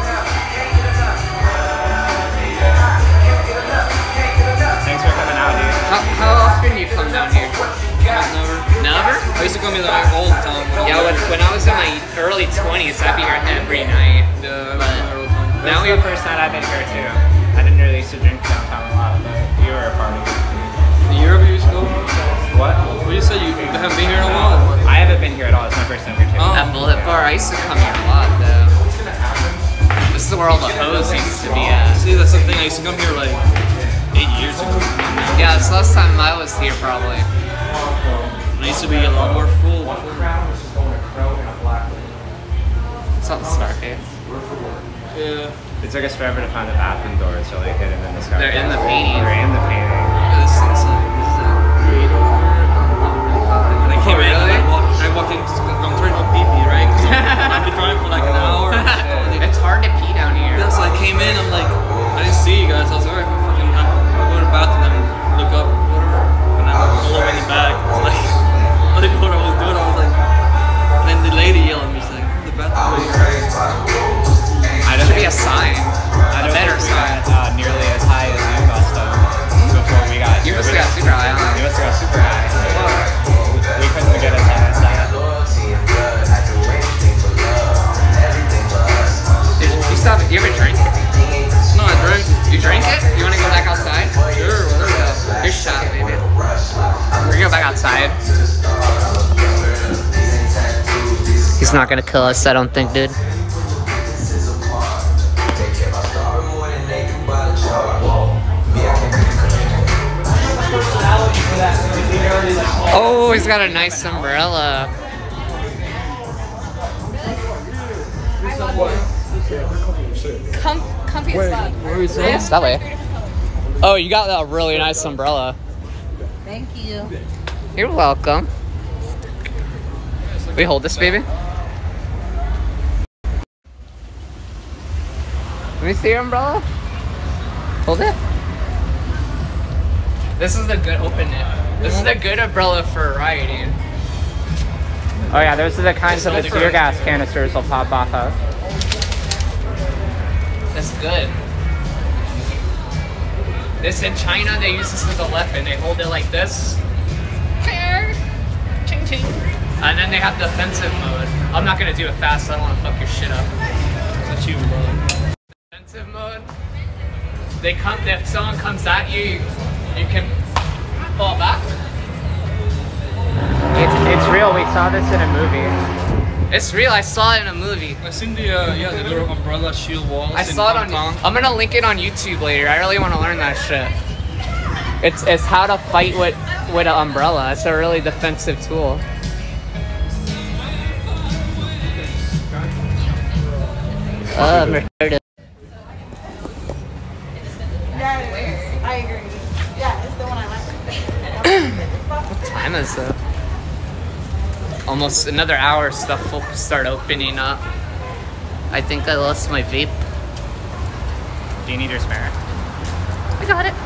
[SPEAKER 2] Thanks for coming out, dude.
[SPEAKER 1] How, how often do you come down here?
[SPEAKER 7] Never.
[SPEAKER 1] Never?
[SPEAKER 7] I used to come here like all the time.
[SPEAKER 1] Yeah, when, when I was in my early twenties, I'd be here every night.
[SPEAKER 7] Yeah, I was here all the time.
[SPEAKER 1] Now
[SPEAKER 2] This is
[SPEAKER 1] we
[SPEAKER 2] the first night I've been here too. I didn't really used to drink downtown a lot, but you were a party.
[SPEAKER 7] The year of you used to go?
[SPEAKER 2] What?
[SPEAKER 7] Well, you said you haven't been here in a while. Or what?
[SPEAKER 2] I haven't been here at all. It's my first time here too.
[SPEAKER 7] Oh.
[SPEAKER 1] At Bullet Bar, I used to come here a lot though. This is where all the hoes used to be at.
[SPEAKER 7] See, that's the thing. I used to come here like eight years ago.
[SPEAKER 1] Yeah, it's the last time I was here probably.
[SPEAKER 7] It used to be a lot more full.
[SPEAKER 1] What's up, Scarface?
[SPEAKER 7] Yeah.
[SPEAKER 2] It took us forever to find the bathroom doors, so they hidden in the sky.
[SPEAKER 1] They're in the painting.
[SPEAKER 2] They're in the painting.
[SPEAKER 7] This is insane. This is great over here. And I came in and I walked, I walked in, I'm turning on pee-pee, right? Because I've been driving for like an hour.
[SPEAKER 1] It's hard to pee down here.
[SPEAKER 7] Yeah, so I came in, I'm like, I didn't see you guys. I was like, alright, fucking, I'll go to the bathroom and look up, whatever. And I'm all the way in the back. It's like, I think go to
[SPEAKER 1] He's not gonna kill us, I don't think, dude. Oh, he's got a nice umbrella.
[SPEAKER 8] Com comfy as fuck.
[SPEAKER 1] It's that way. Oh, you got a really nice umbrella.
[SPEAKER 8] Thank you.
[SPEAKER 1] You're welcome. We hold this, baby. Let me see your umbrella. Hold it. This is the good, open it. This is the good umbrella for riding.
[SPEAKER 2] Oh yeah, those are the kinds of the tear gas canisters will pop off of.
[SPEAKER 1] That's good. This in China, they use this as a weapon. They hold it like this. Ching ching. And then they have the offensive mode. I'm not gonna do it fast, so I don't wanna fuck your shit up.
[SPEAKER 7] It's a cheap bro.
[SPEAKER 1] Offensive mode. They come, if someone comes at you, you, you can fall back.
[SPEAKER 2] It's, it's real, we saw this in a movie.
[SPEAKER 1] It's real, I saw it in a movie.
[SPEAKER 7] I seen the, uh, yeah, the little umbrella shield walls.
[SPEAKER 1] I saw it on, I'm gonna link it on YouTube later. I really wanna learn that shit. It's, it's how to fight with, with an umbrella. It's a really defensive tool. Uh, murder.
[SPEAKER 8] Yeah, I agree. Yeah, it's the one I like.
[SPEAKER 1] What time is it? Almost another hour, stuff will start opening up. I think I lost my vape.
[SPEAKER 2] Do you need your spare?
[SPEAKER 1] I got it.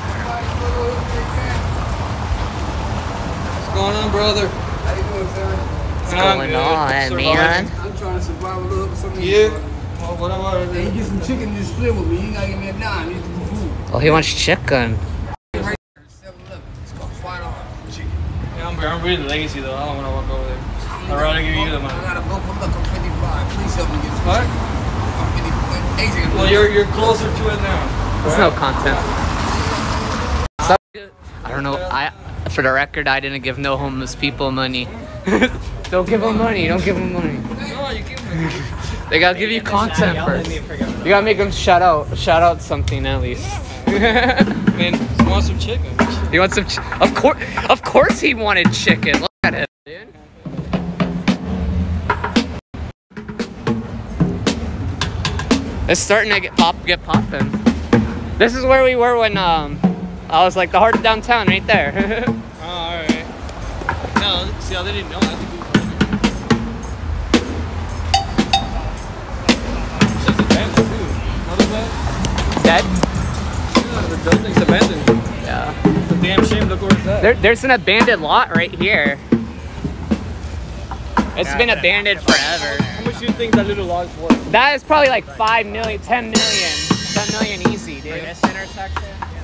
[SPEAKER 7] What's going on, brother?
[SPEAKER 3] How you doing, Sarah?
[SPEAKER 1] What's going on, man?
[SPEAKER 3] I'm trying to survive a little bit something.
[SPEAKER 7] Yeah. Well, whatever.
[SPEAKER 3] Hey, you get some chicken in this split with me. You ain't gotta give me a dime. You get some food.
[SPEAKER 1] Oh, he wants chicken.
[SPEAKER 3] Right there, seven eleven. It's called five dollars. Chicken.
[SPEAKER 7] Yeah, I'm, I'm really lazy though. I don't want to walk over there. I'd rather give you the
[SPEAKER 3] I
[SPEAKER 7] money.
[SPEAKER 3] gotta go for look. I'm fifty-five. Please help me get some
[SPEAKER 7] What?
[SPEAKER 3] chicken. I'm fifty-five. Asian.
[SPEAKER 7] Well, you're you're closer to it now.
[SPEAKER 1] There's no content. Stop. I don't know. I, for the record, I didn't give no homeless people money. Don't give them money. Don't give them money.
[SPEAKER 7] No, you give me.
[SPEAKER 1] They gotta give you content first. You gotta make them shout out, shout out something at least.
[SPEAKER 7] Man, he wants some chicken.
[SPEAKER 1] He wants some. Ch of course, of course, he wanted chicken. Look at it, dude. It's starting to get pop, get popping. This is where we were when um, I was like the heart of downtown, right there.
[SPEAKER 7] Oh, all right. No, see, I didn't know. I think we it's abandoned too. What is that?
[SPEAKER 1] Dead?
[SPEAKER 7] Yeah, the building's abandoned.
[SPEAKER 1] Yeah.
[SPEAKER 7] It's a damn shame. Look where it's at.
[SPEAKER 1] There, there's an abandoned lot right here. It's been abandoned forever.
[SPEAKER 7] How much do you think that little log's worth?
[SPEAKER 1] That is probably like five million, ten million, ten million easy, dude.
[SPEAKER 2] This intersection?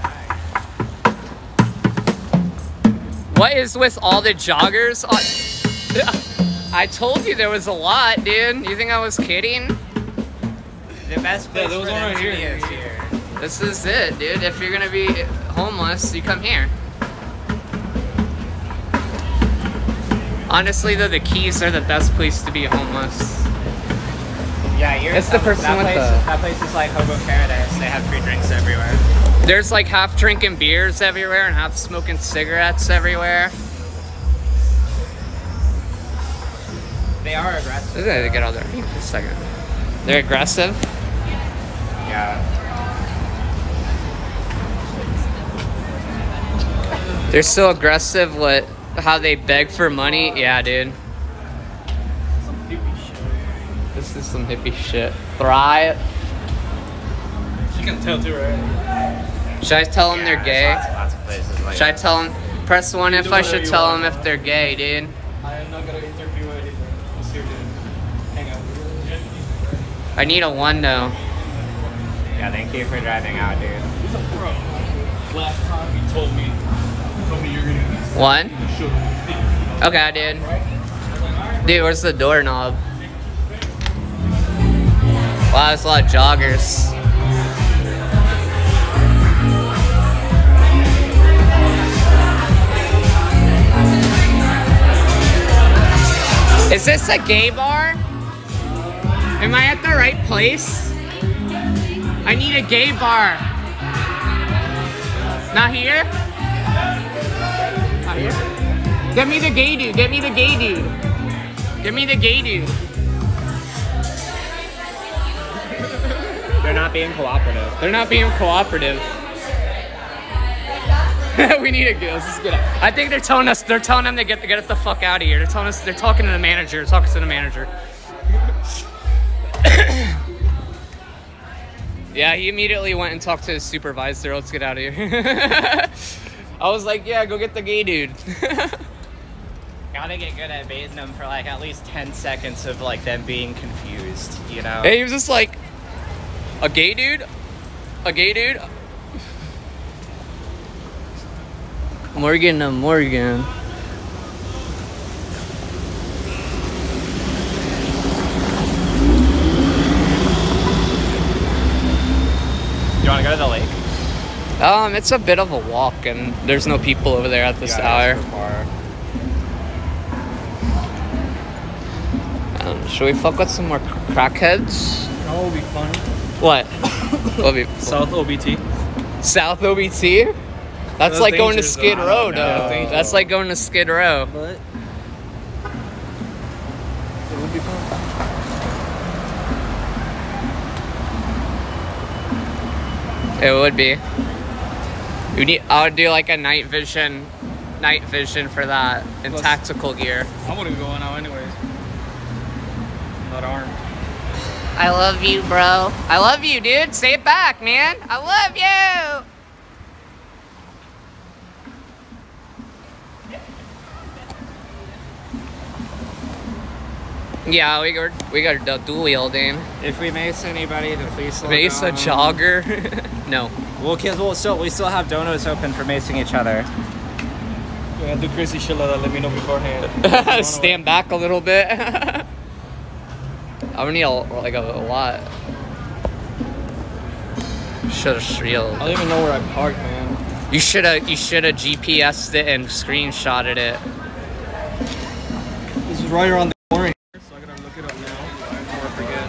[SPEAKER 1] What is with all the joggers? On I told you there was a lot, dude. You think I was kidding?
[SPEAKER 2] The best place
[SPEAKER 7] Yeah, there was
[SPEAKER 2] for
[SPEAKER 7] one
[SPEAKER 2] them
[SPEAKER 7] right
[SPEAKER 2] to
[SPEAKER 7] here.
[SPEAKER 2] be is here.
[SPEAKER 1] This is it, dude. If you're gonna be homeless, you come here. Honestly, though, the Keys are the best place to be homeless.
[SPEAKER 2] Yeah, you're
[SPEAKER 1] It's the
[SPEAKER 2] that-
[SPEAKER 1] person
[SPEAKER 2] that
[SPEAKER 1] with
[SPEAKER 2] place,
[SPEAKER 1] the-
[SPEAKER 2] That place is like Hobo Paradise. They have free drinks everywhere.
[SPEAKER 1] There's like half drinking beers everywhere and half smoking cigarettes everywhere.
[SPEAKER 2] They are aggressive.
[SPEAKER 1] This is gonna get out there for a second. They're aggressive.
[SPEAKER 2] Yeah.
[SPEAKER 1] They're so aggressive with how they beg for money. Yeah, dude.
[SPEAKER 7] Some hippie shit.
[SPEAKER 1] This is some hippie shit. Thrive.
[SPEAKER 7] You can tell too, right?
[SPEAKER 1] Should I tell them
[SPEAKER 2] Yeah,
[SPEAKER 1] they're
[SPEAKER 2] there's
[SPEAKER 1] gay?
[SPEAKER 2] Lots, lots of places like
[SPEAKER 1] Should I
[SPEAKER 2] that.
[SPEAKER 1] tell them? Press one if
[SPEAKER 7] do
[SPEAKER 1] I
[SPEAKER 7] whatever
[SPEAKER 1] should
[SPEAKER 7] you
[SPEAKER 1] tell
[SPEAKER 7] want.
[SPEAKER 1] them if they're gay, dude.
[SPEAKER 7] I am not gonna interview anything. Just here to hang out.
[SPEAKER 1] I need a one though.
[SPEAKER 2] Yeah, thank you for driving out, dude.
[SPEAKER 7] He's a pro. Last time he told me, he told me you're gonna be
[SPEAKER 1] One?
[SPEAKER 7] sugar.
[SPEAKER 1] Okay, dude. Dude, where's the doorknob? Wow, there's a lot of joggers. Is this a gay bar? Am I at the right place? I need a gay bar. Not here? Not here? Get me the gay dude. Get me the gay dude. Get me the gay dude.
[SPEAKER 2] They're not being cooperative.
[SPEAKER 1] They're not being cooperative. We need to get. Let's just get out. I think they're telling us. They're telling them to get get the fuck out of here. They're telling us. They're talking to the manager. They're talking to the manager. Yeah, he immediately went and talked to his supervisor. Let's get out of here. I was like, yeah, go get the gay dude.
[SPEAKER 2] Gotta get good at baiting them for like at least ten seconds of like them being confused, you know?
[SPEAKER 1] And he was just like, a gay dude? A gay dude? Morgan, uh, Morgan.
[SPEAKER 2] You wanna go to the lake?
[SPEAKER 1] Um, it's a bit of a walk, and there's no people over there at this hour. Um, should we fuck with some more crackheads?
[SPEAKER 7] That will be fun.
[SPEAKER 1] What? What be
[SPEAKER 7] South O B T.
[SPEAKER 1] South O B T? That's,
[SPEAKER 7] That's
[SPEAKER 1] like going to
[SPEAKER 7] dangerous,
[SPEAKER 1] Skid
[SPEAKER 7] though.
[SPEAKER 1] Row,
[SPEAKER 7] No,
[SPEAKER 1] though.
[SPEAKER 7] that's dangerous.
[SPEAKER 1] That's like going to Skid Row.
[SPEAKER 7] But it would be fun.
[SPEAKER 1] It would be. We need. I would do like a night vision, night vision for that in
[SPEAKER 7] Plus-
[SPEAKER 1] tactical gear.
[SPEAKER 7] I wouldn't go out anyways. Not armed.
[SPEAKER 1] I love you, bro. I love you, dude. Say it back, man. I love you. Yeah, we got we got a dual wielding.
[SPEAKER 2] If we mace anybody, then please slow
[SPEAKER 1] Mace a
[SPEAKER 2] down.
[SPEAKER 1] jogger. No.
[SPEAKER 2] Well, kids, we'll still, we still have donuts open for macing each other.
[SPEAKER 7] Yeah, do crazy shit like that. Let me know beforehand.
[SPEAKER 1] Stand back a little bit. I'm gonna need a, like a, a lot. Should have
[SPEAKER 7] I
[SPEAKER 1] reeled.
[SPEAKER 7] don't even know where I parked, man.
[SPEAKER 1] You should have you should have G P S'd it and screenshotted it.
[SPEAKER 7] This is right around the corner here, so I gotta look it up now before I forget.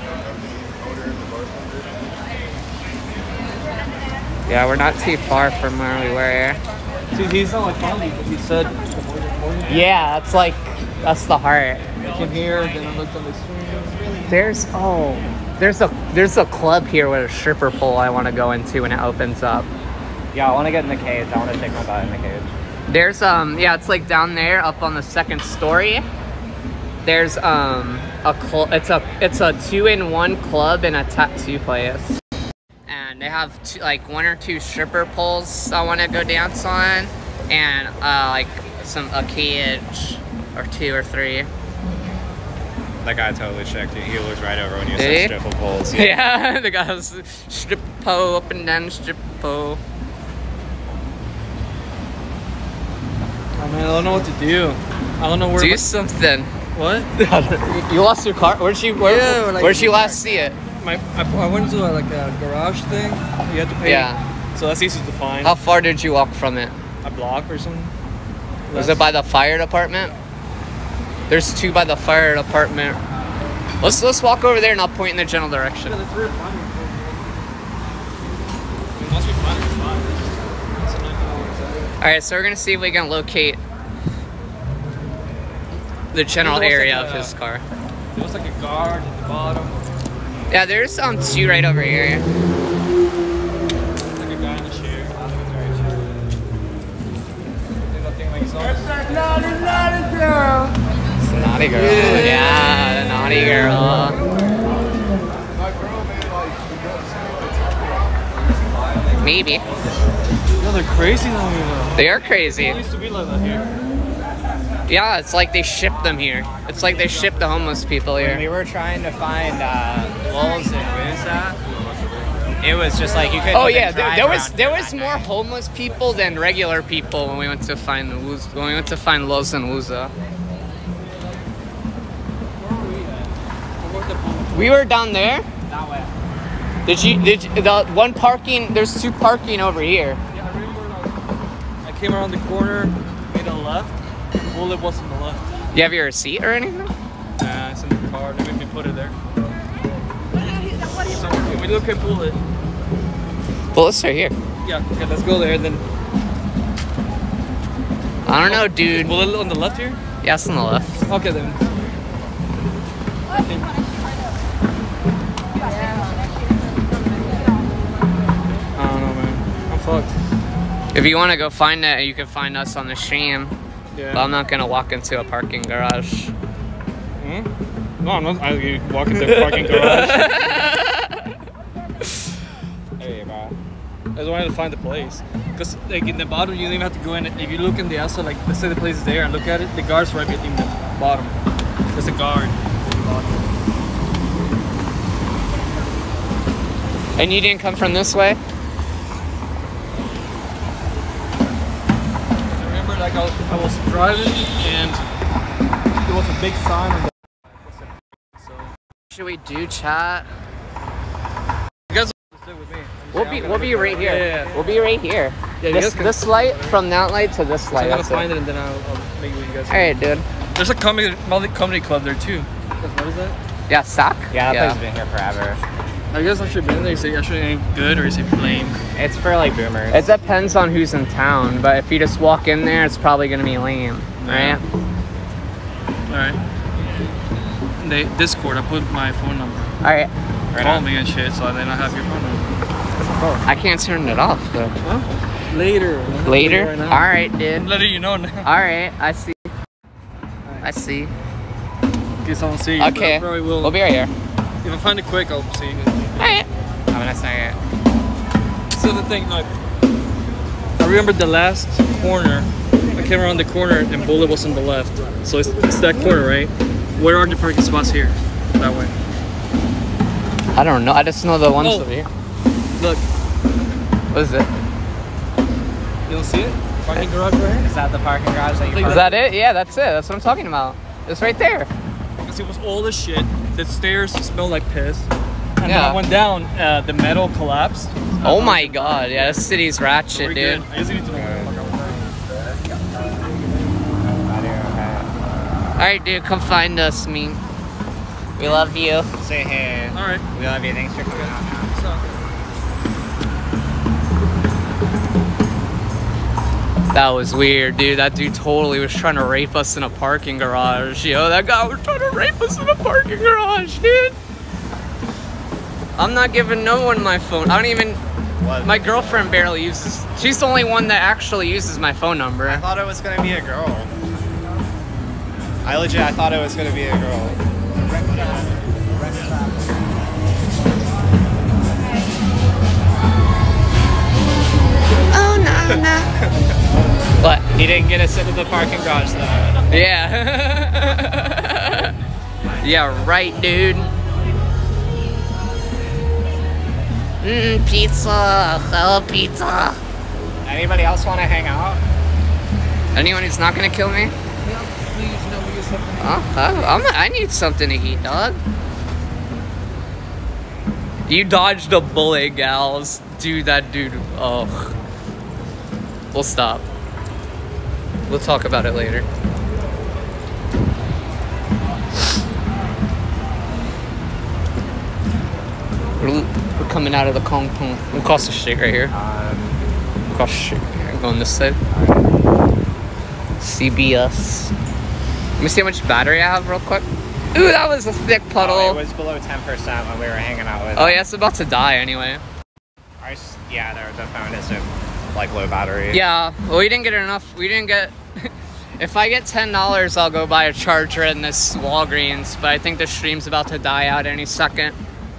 [SPEAKER 1] Yeah, we're not too far from where we were.
[SPEAKER 7] See, he's not like funny because he said.
[SPEAKER 1] Yeah, that's like that's the heart.
[SPEAKER 7] I came here, then I looked on the screen.
[SPEAKER 1] There's oh, there's a there's a club here with a stripper pole I want to go into when it opens up.
[SPEAKER 2] Yeah, I want to get in the cage. I want to take my butt in the cage.
[SPEAKER 1] There's um yeah, it's like down there up on the second story. There's um a cl- it's a it's a two-in-one club and a tattoo place. And they have two, like one or two stripper poles I want to go dance on, and uh like some a cage or two or three.
[SPEAKER 2] That guy totally checked it. He was right over when you
[SPEAKER 1] Did
[SPEAKER 2] said
[SPEAKER 1] he?
[SPEAKER 2] stripper poles.
[SPEAKER 1] Yeah, the guy was strip pole up and down the strip pole.
[SPEAKER 7] Oh man, I don't know what to do. I don't know where.
[SPEAKER 1] Do
[SPEAKER 7] my-
[SPEAKER 1] something.
[SPEAKER 7] What?
[SPEAKER 1] You lost your car? Where'd you where,
[SPEAKER 7] Yeah, like-
[SPEAKER 1] where'd you last see it?
[SPEAKER 7] My, I, I went to a, like a garage thing. You had to pay.
[SPEAKER 1] Yeah.
[SPEAKER 7] So that's easy to find.
[SPEAKER 1] How far did you walk from it?
[SPEAKER 7] A block or something.
[SPEAKER 1] Was it by the fire department? There's two by the fire department. Let's let's walk over there and I'll point in the general direction.
[SPEAKER 7] Yeah, that's where it's fine. Once we find it, it's fine. It's just- it's not gonna work out.
[SPEAKER 1] All right, so we're gonna see if we can locate the general
[SPEAKER 7] There was
[SPEAKER 1] area
[SPEAKER 7] like
[SPEAKER 1] of
[SPEAKER 7] a-
[SPEAKER 1] his car.
[SPEAKER 7] There was like a guard at the bottom.
[SPEAKER 1] Yeah, there's um two right over here.
[SPEAKER 7] Like a guy in the chair. Nothing like it's
[SPEAKER 1] It's the naughty girl. Yeah, the naughty girl. Maybe.
[SPEAKER 7] Yeah, they're crazy though. You know.
[SPEAKER 1] They are crazy.
[SPEAKER 7] It used to be like that here.
[SPEAKER 1] Yeah, it's like they ship them here. It's like they ship the homeless people
[SPEAKER 2] When
[SPEAKER 1] here.
[SPEAKER 2] we were trying to find uh, Lulz and Wooza, it was just like you couldn't
[SPEAKER 1] Oh
[SPEAKER 2] even
[SPEAKER 1] yeah, there,
[SPEAKER 2] drive
[SPEAKER 1] there was
[SPEAKER 2] around
[SPEAKER 1] there
[SPEAKER 2] here
[SPEAKER 1] was
[SPEAKER 2] that
[SPEAKER 1] more
[SPEAKER 2] night.
[SPEAKER 1] homeless people than regular people when we went to find the Wooz, when we went to find Lulz and Wooza. We were down there.
[SPEAKER 2] That way.
[SPEAKER 1] Did you did you, the one parking? There's two parking over here.
[SPEAKER 7] Yeah, I remember like, I came around the corner, made a left. Bullet was on the left.
[SPEAKER 1] Do you have your receipt or anything?
[SPEAKER 7] Nah, it's in the car. They made me put it there. we look at Bullet.
[SPEAKER 1] Bullet's right here.
[SPEAKER 7] Yeah, okay, let's go there then.
[SPEAKER 1] I don't know, dude.
[SPEAKER 7] Bullet on the left here?
[SPEAKER 1] Yeah, it's on the left.
[SPEAKER 7] Okay then. I don't know, man. I'm fucked.
[SPEAKER 1] If you want to go find it, you can find us on the stream.
[SPEAKER 7] Yeah.
[SPEAKER 1] But I'm not gonna walk into a parking garage.
[SPEAKER 7] Hmm? No, I'm not. I walk into the parking garage. Hey, bro. I just wanted to find the place. Because like in the bottom, you don't even have to go in. If you look in the outside, like let's say the place is there and look at it, the guard's right in the bottom. There's a guard in the bottom.
[SPEAKER 1] And you didn't come from this way?
[SPEAKER 7] I remember like I was, I was driving and there was a big sign on the so.
[SPEAKER 1] Should we do chat?
[SPEAKER 7] You guys will sit with me.
[SPEAKER 1] We'll be we'll be right here.
[SPEAKER 7] Yeah, yeah, yeah.
[SPEAKER 1] We'll be right here.
[SPEAKER 7] Yeah, you
[SPEAKER 1] this
[SPEAKER 7] guys can-
[SPEAKER 1] this light from that light to this
[SPEAKER 7] So
[SPEAKER 1] light.
[SPEAKER 7] I'm gonna
[SPEAKER 1] that's it.
[SPEAKER 7] find it and then I'll, I'll make it with you guys.
[SPEAKER 1] All right, dude.
[SPEAKER 7] There's a comedy comedy club there too. What is that?
[SPEAKER 1] Yeah, sock.
[SPEAKER 2] Yeah, that place has been here forever.
[SPEAKER 7] Have you guys actually been there? Is it actually any good or is it lame?
[SPEAKER 2] It's for like boomers.
[SPEAKER 1] It depends on who's in town, but if you just walk in there, it's probably gonna be lame, right?
[SPEAKER 7] Alright. They Discord, I put my phone number.
[SPEAKER 1] All right.
[SPEAKER 2] Right
[SPEAKER 7] Call
[SPEAKER 2] on.
[SPEAKER 7] me and shit, so then I have your phone number.
[SPEAKER 1] I can't turn it off though.
[SPEAKER 7] Huh? Later.
[SPEAKER 1] Later.
[SPEAKER 7] Right
[SPEAKER 1] All
[SPEAKER 7] now.
[SPEAKER 1] right, dude.
[SPEAKER 7] I'm letting you know now.
[SPEAKER 1] All right, I see. I see.
[SPEAKER 7] In case I don't see you. but
[SPEAKER 1] Okay.
[SPEAKER 7] I probably will.
[SPEAKER 1] We'll be right here.
[SPEAKER 7] If I find it quick, I'll see you.
[SPEAKER 1] All right.
[SPEAKER 2] I'm gonna say it.
[SPEAKER 7] So the thing, like, I remember the last corner. I came around the corner and Bullet was on the left. So it's, it's that corner, right? Where are the parking spots here? That way.
[SPEAKER 1] I don't know. I just know the ones
[SPEAKER 7] Oh.
[SPEAKER 1] over here.
[SPEAKER 7] Look,
[SPEAKER 1] What is it?
[SPEAKER 7] you don't see it? Parking garage right here?
[SPEAKER 2] Is that the parking garage that you
[SPEAKER 1] Is that it? Yeah, that's it. That's what I'm talking about. It's right there.
[SPEAKER 7] Because it was all the shit. The stairs smelled like piss. And
[SPEAKER 1] Yeah.
[SPEAKER 7] when I went down, uh, the metal collapsed.
[SPEAKER 1] Oh my god. Yeah, this city's ratchet,
[SPEAKER 7] We're
[SPEAKER 1] dude.
[SPEAKER 7] good. I just need to know what the fuck I was saying.
[SPEAKER 1] All right, dude. Come find us, me. We love you.
[SPEAKER 2] Say hey.
[SPEAKER 7] Alright.
[SPEAKER 2] We love you. Thanks for coming out.
[SPEAKER 7] So,
[SPEAKER 1] That was weird, dude. That dude totally was trying to rape us in a parking garage. Yo, that guy was trying to rape us in a parking garage, dude. I'm not giving no one my phone. I don't even...
[SPEAKER 2] What?
[SPEAKER 1] My girlfriend barely uses... She's the only one that actually uses my phone
[SPEAKER 2] I
[SPEAKER 1] number.
[SPEAKER 2] thought it was gonna be a girl. I legit, I thought it was gonna be a girl.
[SPEAKER 1] Oh, no, no. What?
[SPEAKER 2] He didn't get us into the parking garage though.
[SPEAKER 1] Yeah. Yeah, right, dude. Mmm, pizza. Oh, pizza.
[SPEAKER 2] Anybody else want to hang out?
[SPEAKER 1] Anyone who's not gonna kill me? Oh, oh, I'm, I need something to eat, dog. You dodged a bullet, gals. Dude, that dude. Oh. We'll stop. We'll talk about it later. We're, we're coming out of the Kong Kong. We're across the street right here.
[SPEAKER 2] Um,
[SPEAKER 1] Across the street. Here, going this side. C B S. Let me see how much battery I have real quick. Ooh, that was a thick puddle.
[SPEAKER 2] oh, it was below ten percent when we were hanging out with
[SPEAKER 1] Oh yeah, it's about to die anyway.
[SPEAKER 2] Our, s- yeah, the, the phone is a, like low battery.
[SPEAKER 1] Yeah, well, we didn't get enough. We didn't get... If I get ten dollars, I'll go buy a charger in this Walgreens, but I think the stream's about to die out any second.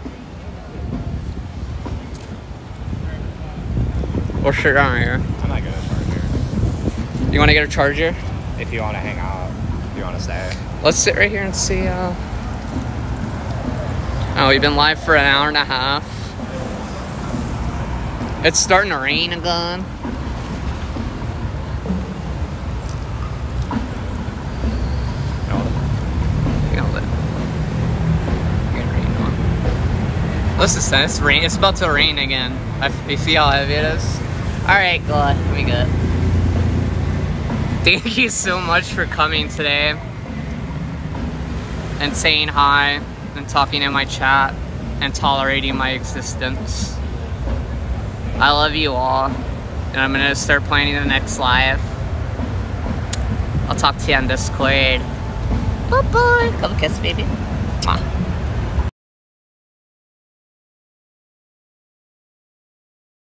[SPEAKER 1] Or shit around here.
[SPEAKER 2] I'm not good at charger.
[SPEAKER 1] You want to get a charger?
[SPEAKER 2] If you want to hang out, if you want to stay.
[SPEAKER 1] Let's sit right here and see. Uh... Oh, we've been live for an hour and a half. It's starting to rain again. Listen, it's rain. It's about to rain again. I, you see how heavy it is? All right, God, let me go. Thank you so much for coming today and saying hi and talking in my chat and tolerating my existence. I love you all, and I'm gonna start planning the next live. I'll talk to you on Discord. Bye bye. Come kiss, baby. Mwah.